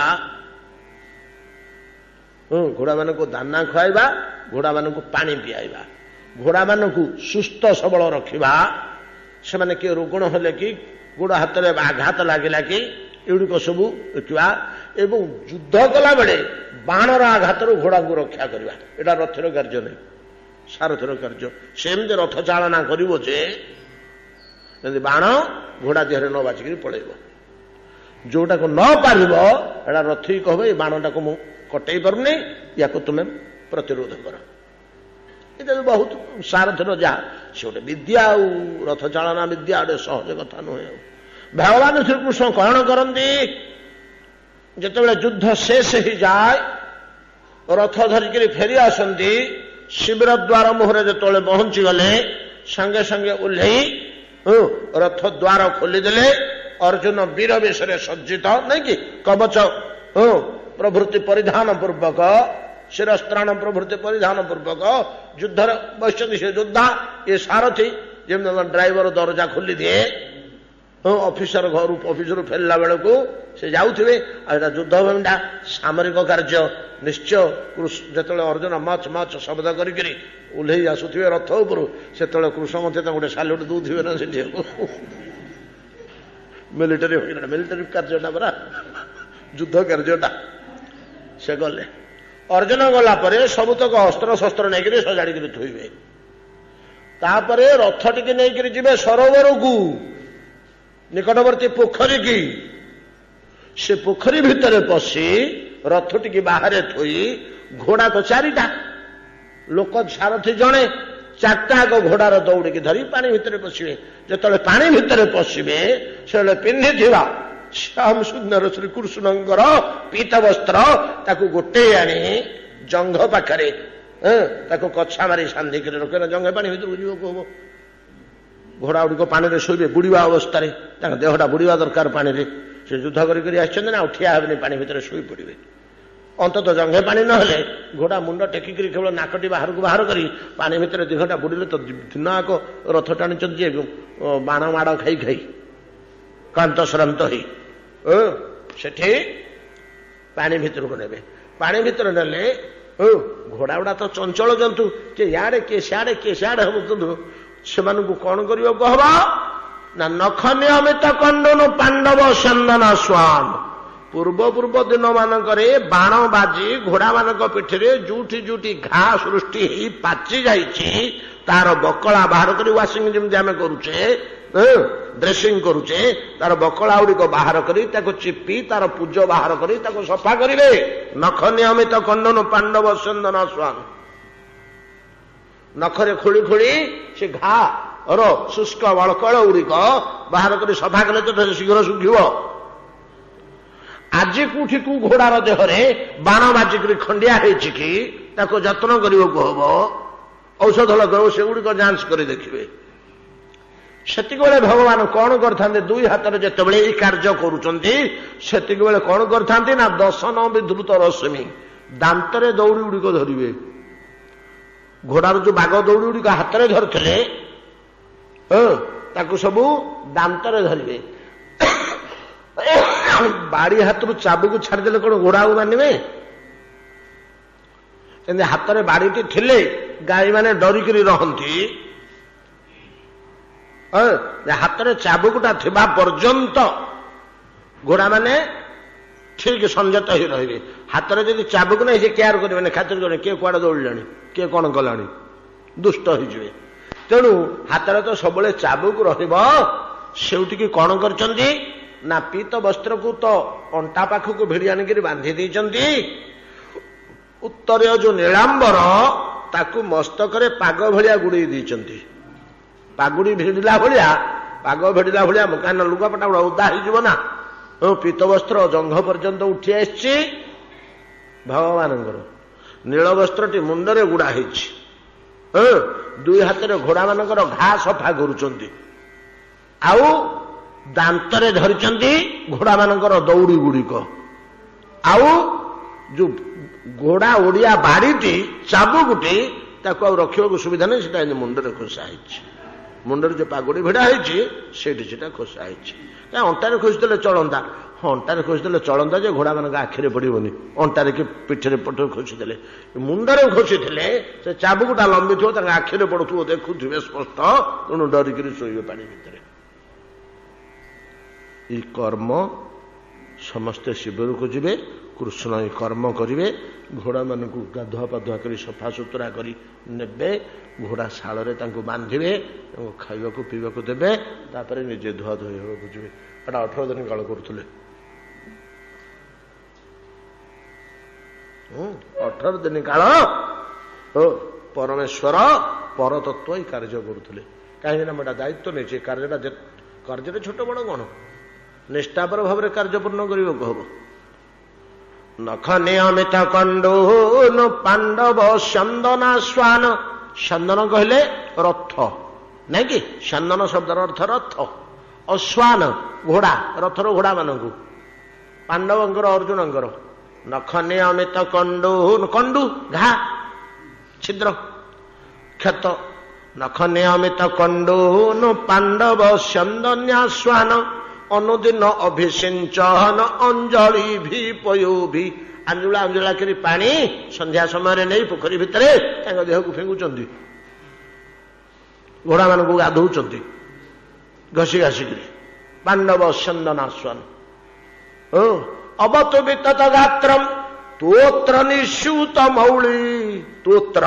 ଘୋଡ଼ାମାନଙ୍କୁ ଦାନା ଖୁଆଇବା, ଘୋଡ଼ାମାନଙ୍କୁ ପାଣି ପିଆଇବା, ଘୋଡ଼ାମାନଙ୍କୁ ସୁସ୍ଥ ସବଳ ରଖିବା। ସେମାନେ କିଏ ରୁଗ୍ଣ ହେଲେ କି ଗୋଡ଼ ହାତରେ ଆଘାତ ଲାଗିଲା କି ଏଗୁଡ଼ିକ ସବୁ ଦେଖିବା ଏବଂ ଯୁଦ୍ଧ କଲା ବେଳେ ବାଣର ଆଘାତରୁ ଘୋଡ଼ାକୁ ରକ୍ଷା କରିବା ଏଇଟା ରଥର କାର୍ଯ୍ୟ ନାହିଁ, ସାରଥୀର କାର୍ଯ୍ୟ। ସେମିତି ରଥ ଚାଳନା କରିବ ଯେ ଯେମିତି ବାଣ ଘୋଡ଼ା ଦେହରେ ନ ବାଜିକିରି ପଳେଇବ। ଯୋଉଟାକୁ ନ ପାରିବ ଏଇଟା ରଥୀ କହିବ ଏ ବାଣଟାକୁ ମୁଁ କଟେଇ ପାରୁନି, ୟାକୁ ତୁମେ ପ୍ରତିରୋଧ କର। ଏଇଟା ବହୁତ ସାରଥୀର ଯାହା ସେ ଗୋଟେ ବିଦ୍ୟା ଆଉ ରଥ ଚାଳନା ବିଦ୍ୟା ଗୋଟେ ସହଜ କଥା ନୁହେଁ। ଆଉ ଭଗବାନ ଶ୍ରୀକୃଷ୍ଣ କଣ କରନ୍ତି ଯେତେବେଳେ ଯୁଦ୍ଧ ଶେଷ ହେଇଯାଏ ରଥ ଧରିକିରି ଫେରି ଆସନ୍ତି, ଶିବିର ଦ୍ୱାର ମୁହଁରେ ଯେତେବେଳେ ପହଞ୍ଚିଗଲେ ସାଙ୍ଗେ ସାଙ୍ଗେ ଓହ୍ଲେଇ ରଥ ଦ୍ୱାର ଖୋଲିଦେଲେ। ଅର୍ଜୁନ ବୀର ବେଶରେ ସଜ୍ଜିତ ନାଇଁ କି କବଚ ପ୍ରଭୃତି ପରିଧାନ ପୂର୍ବକ ଶିରସ୍ତ୍ରାଣ ପ୍ରଭୃତି ପରିଧାନ ପୂର୍ବକ ଯୁଦ୍ଧରେ ବସିଛନ୍ତି। ସେ ଯୋଦ୍ଧା ଏ ସାରଥୀ ଯେମିତି ଡ୍ରାଇଭର ଦରଜା ଖୋଲିଦିଏ ଅଫିସର ଘରୁ ଅଫିସରୁ ଫେରିଲା ବେଳକୁ ସେ ଯାଉଥିବେ। ଆଉ ଏଟା ଯୁଦ୍ଧ ଭୂମିଟା ସାମରିକ କାର୍ଯ୍ୟ ନିଶ୍ଚୟ। ଯେତେବେଳେ ଅର୍ଜୁନ ମଚ ମଚ ଶବ୍ଦ କରିକିରି ଓହ୍ଲେଇ ଆସୁଥିବେ ରଥ ଉପରୁ ସେତେବେଳେ କୃଷ୍ଣ ମଧ୍ୟ ତାଙ୍କୁ ଗୋଟେ ସାଲ୍ୟୁଟ ଦଉଥିବେ ନା ସେଠି। ମିଲିଟାରୀ ମିଲିଟାରୀ କାର୍ଯ୍ୟଟା ପରା ଯୁଦ୍ଧ କାର୍ଯ୍ୟଟା। ସେ ଗଲେ ଅର୍ଜୁନ ଗଲା ପରେ ସବୁତକ ଅସ୍ତ୍ର ଶସ୍ତ୍ର ନେଇକିରି ସଜାଡ଼ିକିରି ଥୋଇବେ। ତାପରେ ରଥ ଟିକେ ନେଇକିରି ଯିବେ ସରୋବରକୁ ନିକଟବର୍ତ୍ତୀ ପୋଖରୀ କି। ସେ ପୋଖରୀ ଭିତରେ ପଶି ରଥ ଟିକେ ବାହାରେ ଥୋଇ ଘୋଡ଼ା ତ ଚାରିଟା ଲୋକ ସାରଥୀ ଜଣେ ଚାରିଟା ଆଗ ଘୋଡ଼ାର ଦୌଡ଼ିକି ଧରି ପାଣି ଭିତରେ ପଶିବେ। ଯେତେବେଳେ ପାଣି ଭିତରେ ପଶିବେ ସେବେଳେ ପିନ୍ଧିଥିବା ଶ୍ୟାମ ସୁନ୍ଦର ଶ୍ରୀକୃଷ୍ଣଙ୍କର ପୀତ ବସ୍ତ୍ର ତାକୁ ଗୋଟେଇ ଆଣି ଜଙ୍ଘ ପାଖରେ ତାକୁ କଛା ମାରି ସାନ୍ଧିକିରି ରଖିବେ। ଜଙ୍ଘ ପାଣି ଭିତରକୁ ଯିବାକୁ ହବ। ଘୋଡ଼ା ଗୁଡ଼ିକ ପାଣିରେ ଶୋଇବେ ବୁଡ଼ିବା ଅବସ୍ଥାରେ, ତାଙ୍କ ଦେହଟା ବୁଡ଼ିବା ଦରକାର ପାଣିରେ। ସେ ଯୁଦ୍ଧ କରିକରି ଆସିଛନ୍ତି ନା ଆଉ ଠିଆ ହେବେନି, ପାଣି ଭିତରେ ଶୋଇ ପଡ଼ିବେ। ଅନ୍ତତଃ ଜଙ୍ଘେ ପାଣି ନହେଲେ ଘୋଡ଼ା ମୁଣ୍ଡ ଟେକିକିରି କେବଳ ନାକଟି ବାହାରକୁ ବାହାର କରି ପାଣି ଭିତରେ 2 ଘଣ୍ଟା ବୁଡ଼ିଲେ ତ ଦିନ ଆଗ ରଥ ଟାଣିଛନ୍ତି ଯେ ବାଣ ମାଡ଼ ଖାଇ ଖାଇ କ୍ଳାନ୍ତ ଶ୍ରାନ୍ତ ହେଇ ସେଠି ପାଣି ଭିତରକୁ ନେବେ। ପାଣି ଭିତରେ ନେଲେ ଘୋଡ଼ା ଗୁଡ଼ା ତ ଚଞ୍ଚଳ ଜନ୍ତୁ, କିଏ ଇଆଡ଼େ କିଏ ସିଆଡ଼େ କିଏ ସିଆଡ଼େ ହଉଛନ୍ତି। ସେମାନଙ୍କୁ କଣ କରିବାକୁ ହବ ନା ନଖ ନିୟମିତ କଣ୍ଡନୁ ପାଣ୍ଡବ ଚନ୍ଦନ ସ୍ୱାମ। ପୂର୍ବ ଦିନ ମାନଙ୍କରେ ବାଣ ବାଜି ଘୋଡ଼ା ମାନଙ୍କ ପିଠିରେ ଯୋଉଠି ଯୋଉଠି ଘା ସୃଷ୍ଟି ହେଇ ପାଚି ଯାଇଛି ତାର ବକଳା ବାହାର କରି ୱାସିଂ ଯେମିତି ଆମେ କରୁଛେ ଡ୍ରେସିଂ କରୁଛେ, ତାର ବକଳା ଗୁଡ଼ିକ ବାହାର କରି ତାକୁ ଚିପି ତାର ପୂଜ ବାହାର କରି ତାକୁ ସଫା କରିବେ। ନଖ ନିୟମିତ କଣ୍ଡନୁ ପାଣ୍ଡବ ଚନ୍ଦନ ସ୍ୱାମ। ନଖରେ ଖୋଳି ଖୋଳି ସେ ଘାର ଶୁଷ୍କ ବଳକଳ ଗୁଡ଼ିକ ବାହାର କରି ସଫା କଲେ ତ ଶୀଘ୍ର ଶୁଖିବ। ଆଜି କୋଉଠି କୋଉ ଘୋଡ଼ାର ଦେହରେ ବାଣ ବାଜିକିରି ଖଣ୍ଡିଆ ହେଇଛି କି ତାକୁ ଯତ୍ନ କରିବାକୁ ହବ, ଔଷଧ ଲଗାଇବ, ସେଗୁଡ଼ିକ ଯାଞ୍ଚ କରି ଦେଖିବେ। ସେତିକିବେଳେ ଭଗବାନ କଣ କରିଥାନ୍ତି, 2 ହାତରେ ଯେତେବେଳେ ଏଇ କାର୍ଯ୍ୟ କରୁଛନ୍ତି ସେତିକିବେଳେ କଣ କରିଥାନ୍ତି ନା 10 ବିଧୃତ ରଶ୍ମି ଦାନ୍ତରେ ଦୌଡ଼ି ଗୁଡ଼ିକ ଧରିବେ। ଘୋଡ଼ାର ଯୋଉ ବାଘ ଦୌଡ଼ି ଗୁଡ଼ିକ ହାତରେ ଧରିଥିଲେ ତାକୁ ସବୁ ଦାନ୍ତରେ ଧରିବେ। ବାଡ଼ି ହାତରୁ ଚାବୁକୁ ଛାଡ଼ିଦେଲେ କଣ ଘୋଡ଼ା ଆଉ ମାନିବେ? ଏମିତି ହାତରେ ବାଡ଼ିଟି ଥିଲେ ଗାଈ ମାନେ ଡରିକିରି ରହନ୍ତି। ହାତରେ ଚାବୁକଟା ଥିବା ପର୍ଯ୍ୟନ୍ତ ଘୋଡ଼ା ମାନେ ଠିକ ସଂଯତ ହେଇ ରହିବେ। ହାତରେ ଯଦି ଚାବୁକ ନାହିଁ ସେ କେୟାର କରିବେନି, ଖାତିର କରିବେ କିଏ କୁଆଡ଼େ ଦୌଡ଼ିଲାଣି କିଏ କଣ କଲାଣି, ଦୁଷ୍ଟ ହେଇଯିବେ। ତେଣୁ ହାତରେ ତ ସବୁବେଳେ ଚାବୁକ ରହିବ। ସେଉଠିକି କଣ କରିଛନ୍ତି ନା ପୀତ ବସ୍ତ୍ରକୁ ତ ଅଣ୍ଟା ପାଖକୁ ଭିଡ଼ି ଆଣିକିରି ବାନ୍ଧି ଦେଇଛନ୍ତି। ଉତ୍ତରୀୟ ଯୋଉ ନୀଳାମ୍ବର ତାକୁ ମସ୍ତକରେ ପାଗ ଭଳିଆ ଗୁଡ଼େଇ ଦେଇଛନ୍ତି। ପାଗୁଡ଼ି ଭିଡ଼ିଲା ଭଳିଆ, ପାଗ ଭିଡ଼ିଲା ଭଳିଆ, କାହିଁକିନା ଲୁଗାପଟା ଗୁଡ଼ା ଓଦା ହେଇଯିବ ନା। ପୀତ ବସ୍ତ୍ର ଜଙ୍ଘ ପର୍ଯ୍ୟନ୍ତ ଉଠି ଆସିଛି ଭଗବାନଙ୍କର। ନୀଳ ବସ୍ତ୍ରଟି ମୁଣ୍ଡରେ ଗୁଡ଼ା ହେଇଛି। 2 ହାତରେ ଘୋଡ଼ା ମାନଙ୍କର ଘା ସଫା କରୁଛନ୍ତି। ଆଉ ଦାନ୍ତରେ ଧରିଛନ୍ତି ଘୋଡ଼ା ମାନଙ୍କର ଦୌଡ଼ି ଗୁଡ଼ିକ। ଆଉ ଯୋଉ ଘୋଡ଼ା ଓଡିଆ ବାଡ଼ିଟି ଚାବୁକୁଟି ତାକୁ ଆଉ ରଖିବାକୁ ସୁବିଧା ନାହିଁ, ସେଟା ଏମିତି ମୁଣ୍ଡରେ ଖୋସା ହେଇଛି। ମୁଣ୍ଡରେ ଯୋଉ ପାଗୁଡ଼ି ଭିଡ଼ା ହେଇଛି ସେଇଠି ସେଟା ଖୋସା ହେଇଛି। ଅଣ୍ଟାରେ ଖୋସିଦେଲେ ଚଳନ୍ତା, ଅଣ୍ଟାରେ ଖୋସିଦେଲେ ଚଳନ୍ତା ଯେ ଘୋଡ଼ା ମାନଙ୍କ ଆଖିରେ ପଡ଼ିବନି। ଅଣ୍ଟାରେ କି ପିଠିରେ ପଟରେ ଖୋସିଦେଲେ, ମୁଣ୍ଡରେ ଖୋସିଥିଲେ ସେ ଚାବୁକୁଟା ଲମ୍ବିଥିବ, ତାଙ୍କ ଆଖିରେ ପଡୁଥିବ, ଦେଖୁଥିବେ ସ୍ପଷ୍ଟ। ତେଣୁ ଡରିକିରି ଶୋଇବେ ପାଣି ଭିତରେ। ये कर्म समस्ते शिविर को जीवे कृष्ण ये कर्म करेंगे घोड़ा मान को गाधुआ पाधुआ कर सफा सुतरा करी नेबे घोड़ा शाଳରେ ତାଙ୍କୁ ବାନ୍ଧିବେ ତାଙ୍କୁ ଖାଇବାକୁ ପିଇବାକୁ ଦେବେ ତାପରେ ନିଜେ ଧୁଆ ଧୋଇ ହେବାକୁ ଯିବେ। ଏଟା 18 ଦିନ କାଳ କରୁଥିଲେ। 18 ଦିନ କାଳ ପରମେଶ୍ୱର ପରତତ୍ତ୍ୱ ଏଇ କାର୍ଯ୍ୟ କରୁଥିଲେ। କାହିଁକିନା ମୁଁ ଏଟା ଦାୟିତ୍ୱ ନେଇଛି କାର୍ଯ୍ୟଟା ଛୋଟ ବଡ଼ କ'ଣ ନିଷ୍ଠାପର ଭାବରେ କାର୍ଯ୍ୟ ପୂର୍ଣ୍ଣ କରିବାକୁ ହବ। ନଖ ନିୟମିତ କଣ୍ଡୁନ ପାଣ୍ଡବ ଚନ୍ଦନା ଶ୍ୱାନ ଚନ୍ଦନ କହିଲେ ରଥ ନାଇଁ କି ଚନ୍ଦନ ଶବ୍ଦର ଅର୍ଥ ରଥ ଅଶ୍ୱାନ ଘୋଡ଼ା ରଥର ଘୋଡ଼ା ମାନଙ୍କୁ ପାଣ୍ଡବଙ୍କର ଅର୍ଜୁନଙ୍କର ନଖ ନିୟମିତ କଣ୍ଡୁ ଘା ଛିଦ୍ର କ୍ଷତ ନଖ ନିୟମିତ କଣ୍ଡୁନ ପାଣ୍ଡବ ଚନ୍ଦନ୍ୟା ଶ୍ୱାନ ଅନୁଦିନ ଅଭିସିଞ୍ଚନ ଅଞ୍ଜଳି ଭି ପୟୋଭି ଆଞ୍ଜୁଳା ଆଞ୍ଜୁଳା କରି ପାଣି ସନ୍ଧ୍ୟା ସମୟରେ ନେଇ ପୋଖରୀ ଭିତରେ ତାଙ୍କ ଦେହକୁ ଫିଙ୍ଗୁଛନ୍ତି ଘୋଡ଼ାମାନଙ୍କୁ ଗାଧଉଛନ୍ତି ଘଷି ଘାସିକିରି ପାଣ୍ଡବ ଚନ୍ଦନାଶ୍ୱାନ ଅବତୁ ବିତତ ଗାତ୍ରମ୍ ତୋତ୍ର ନିଃସୂତ ମୌଳି ତୋତ୍ର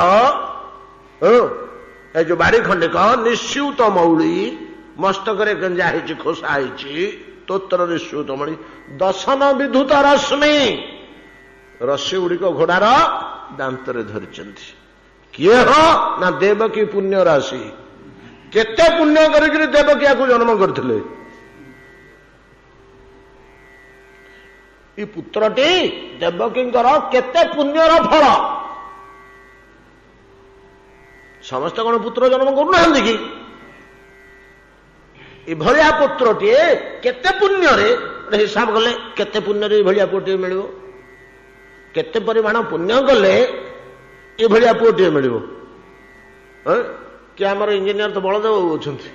ଏ ଯୋଉ ବାଡ଼ି ଖଣ୍ଡିକ ନିଃସୂତ ମୌଳି ମସ୍ତକରେ ଗଞ୍ଜା ହେଇଛି ଖୋସା ହେଇଛି ତୋତ୍ର ନିଃସୂତ ମୌଳି ଦଶନ ବିଦ୍ୟୁତ ରଶ୍ମି ରଶ୍ମି ଗୁଡ଼ିକ ଘୋଡ଼ାର ଦାନ୍ତରେ ଧରିଛନ୍ତି କିଏ ନା ଦେବକୀ ପୁଣ୍ୟ ରାଶି କେତେ ପୁଣ୍ୟ କରିକିରି ଦେବକୀ ୟାକୁ ଜନ୍ମ କରିଥିଲେ। ଏ ପୁତ୍ରଟି ଦେବକୀଙ୍କର କେତେ ପୁଣ୍ୟର ଫଳ। ସମସ୍ତେ କ'ଣ ପୁତ୍ର ଜନ୍ମ କରୁନାହାନ୍ତି କି? ଏଭଳିଆ ପୁତ୍ରଟିଏ କେତେ ପୁଣ୍ୟରେ ହିସାବ କଲେ କେତେ ପୁଣ୍ୟରେ ଏଭଳିଆ ପୁଅଟିଏ ମିଳିବ କେତେ ପରିମାଣ ପୁଣ୍ୟ କଲେ ଏଭଳିଆ ପୁଅଟିଏ ମିଳିବ। କିଏ ଆମର ଇଞ୍ଜିନିୟର ତ ବଳଦେବ ଅଛନ୍ତି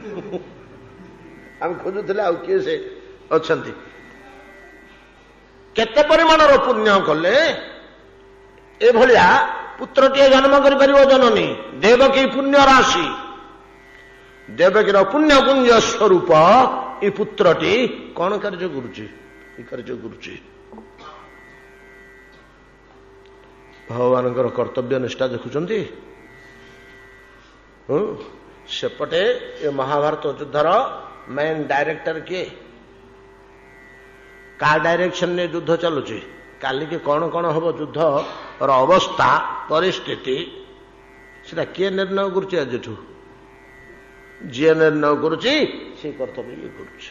ଆମେ ଖୋଜୁଥିଲେ ଆଉ କିଏ ସେ ଅଛନ୍ତି। କେତେ ପରିମାଣର ପୁଣ୍ୟ କଲେ ଏଭଳିଆ ପୁତ୍ରଟିଏ ଜନ୍ମ କରିପାରିବ ଜନନୀ ଦେବକୀ ପୁଣ୍ୟ ରାଶି ଦେବକୀର ପୁଣ୍ୟ ପୁଞ୍ଜ ସ୍ୱରୂପ ଏ ପୁତ୍ରଟି କ'ଣ କାର୍ଯ୍ୟ କରୁଛି ଏ କାର୍ଯ୍ୟ କରୁଛି ଭଗବାନଙ୍କର କର୍ତ୍ତବ୍ୟ ନିଷ୍ଠା ଦେଖୁଛନ୍ତି। ସେପଟେ ଏ ମହାଭାରତ ଯୁଦ୍ଧର ମେନ୍ ଡାଇରେକ୍ଟର କିଏ କା ଡାଇରେକ୍ସନରେ ଯୁଦ୍ଧ ଚାଲୁଛି କାଲିକି କ'ଣ କ'ଣ ହବ ଯୁଦ୍ଧର ଅବସ୍ଥା ପରିସ୍ଥିତି ସେଟା କିଏ ନିର୍ଣ୍ଣୟ କରୁଛି ଆଜିଠୁ ଯିଏ ନିର୍ଣ୍ଣୟ କରୁଛି ସେ କର୍ତ୍ତବ୍ୟ ଇଏ କରୁଛି।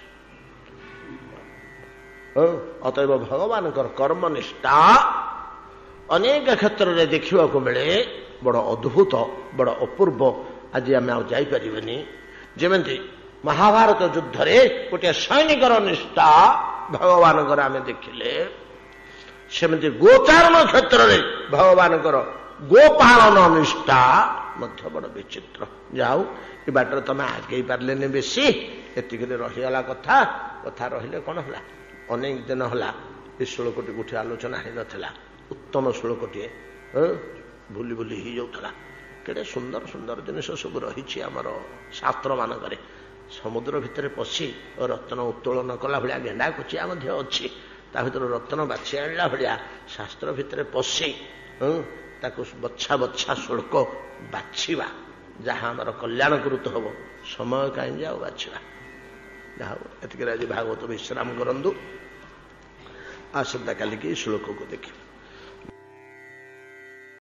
ଅତଏବ ଭଗବାନଙ୍କର କର୍ମନିଷ୍ଠା ଅନେକ କ୍ଷେତ୍ରରେ ଦେଖିବାକୁ ମିଳେ ବଡ଼ ଅଦ୍ଭୁତ ବଡ଼ ଅପୂର୍ବ। ଆଜି ଆମେ ଆଉ ଯାଇପାରିବାନି। ଯେମିତି ମହାଭାରତ ଯୁଦ୍ଧରେ ଗୋଟିଏ ସୈନିକର ନିଷ୍ଠା ଭଗବାନଙ୍କର ଆମେ ଦେଖିଲେ ସେମିତି ଗୋଚାରଣ କ୍ଷେତ୍ରରେ ଭଗବାନଙ୍କର ଗୋପାଳନ ନିଷ୍ଠା ମଧ୍ୟ ବଡ଼ ବିଚିତ୍ର। ଯାଉ ଏ ବାଟରେ ତମେ ଆଗେଇ ପାରିଲେନି ବେଶୀ ଏତିକିରେ ରହିଗଲା କଥା ରହିଲେ କ'ଣ ହେଲା ଅନେକ ଦିନ ହେଲା ଏ ଶ୍ଳୋକଟି ଗୋଟିଏ ଆଲୋଚନା ହେଇନଥିଲା ଉତ୍ତମ ଶ୍ଳୋକଟିଏ ଭୁଲି ଭୁଲି ହେଇଯାଉଥିଲା। କେଡ଼େ ସୁନ୍ଦର ସୁନ୍ଦର ଜିନିଷ ସବୁ ରହିଛି ଆମର ଶାସ୍ତ୍ର ମାନଙ୍କରେ। ସମୁଦ୍ର ଭିତରେ ପଶି ରତ୍ନ ଉତ୍ତୋଳନ କଲା ଭଳିଆ ଗେଣ୍ଡା କୁଚିଆ ମଧ୍ୟ ଅଛି ତା ଭିତରେ ରତ୍ନ ବାଛି ଆଣିଲା ଭଳିଆ ଶାସ୍ତ୍ର ଭିତରେ ପଶି ତାକୁ ବଛା ବଛା ଶ୍ଳୋକ ବାଛିବା ଯାହା ଆମର କଲ୍ୟାଣ କୃତ ହବ ସମୟ କାହିଁକି ଆଉ ବାଛିବା। ଯାହା ହଉ ଏତିକିରେ ଆଜି ଭାଗବତ ବିଶ୍ରାମ କରନ୍ତୁ। ଆସନ୍ତା କାଲିକି ଶ୍ଳୋକକୁ ଦେଖିବା।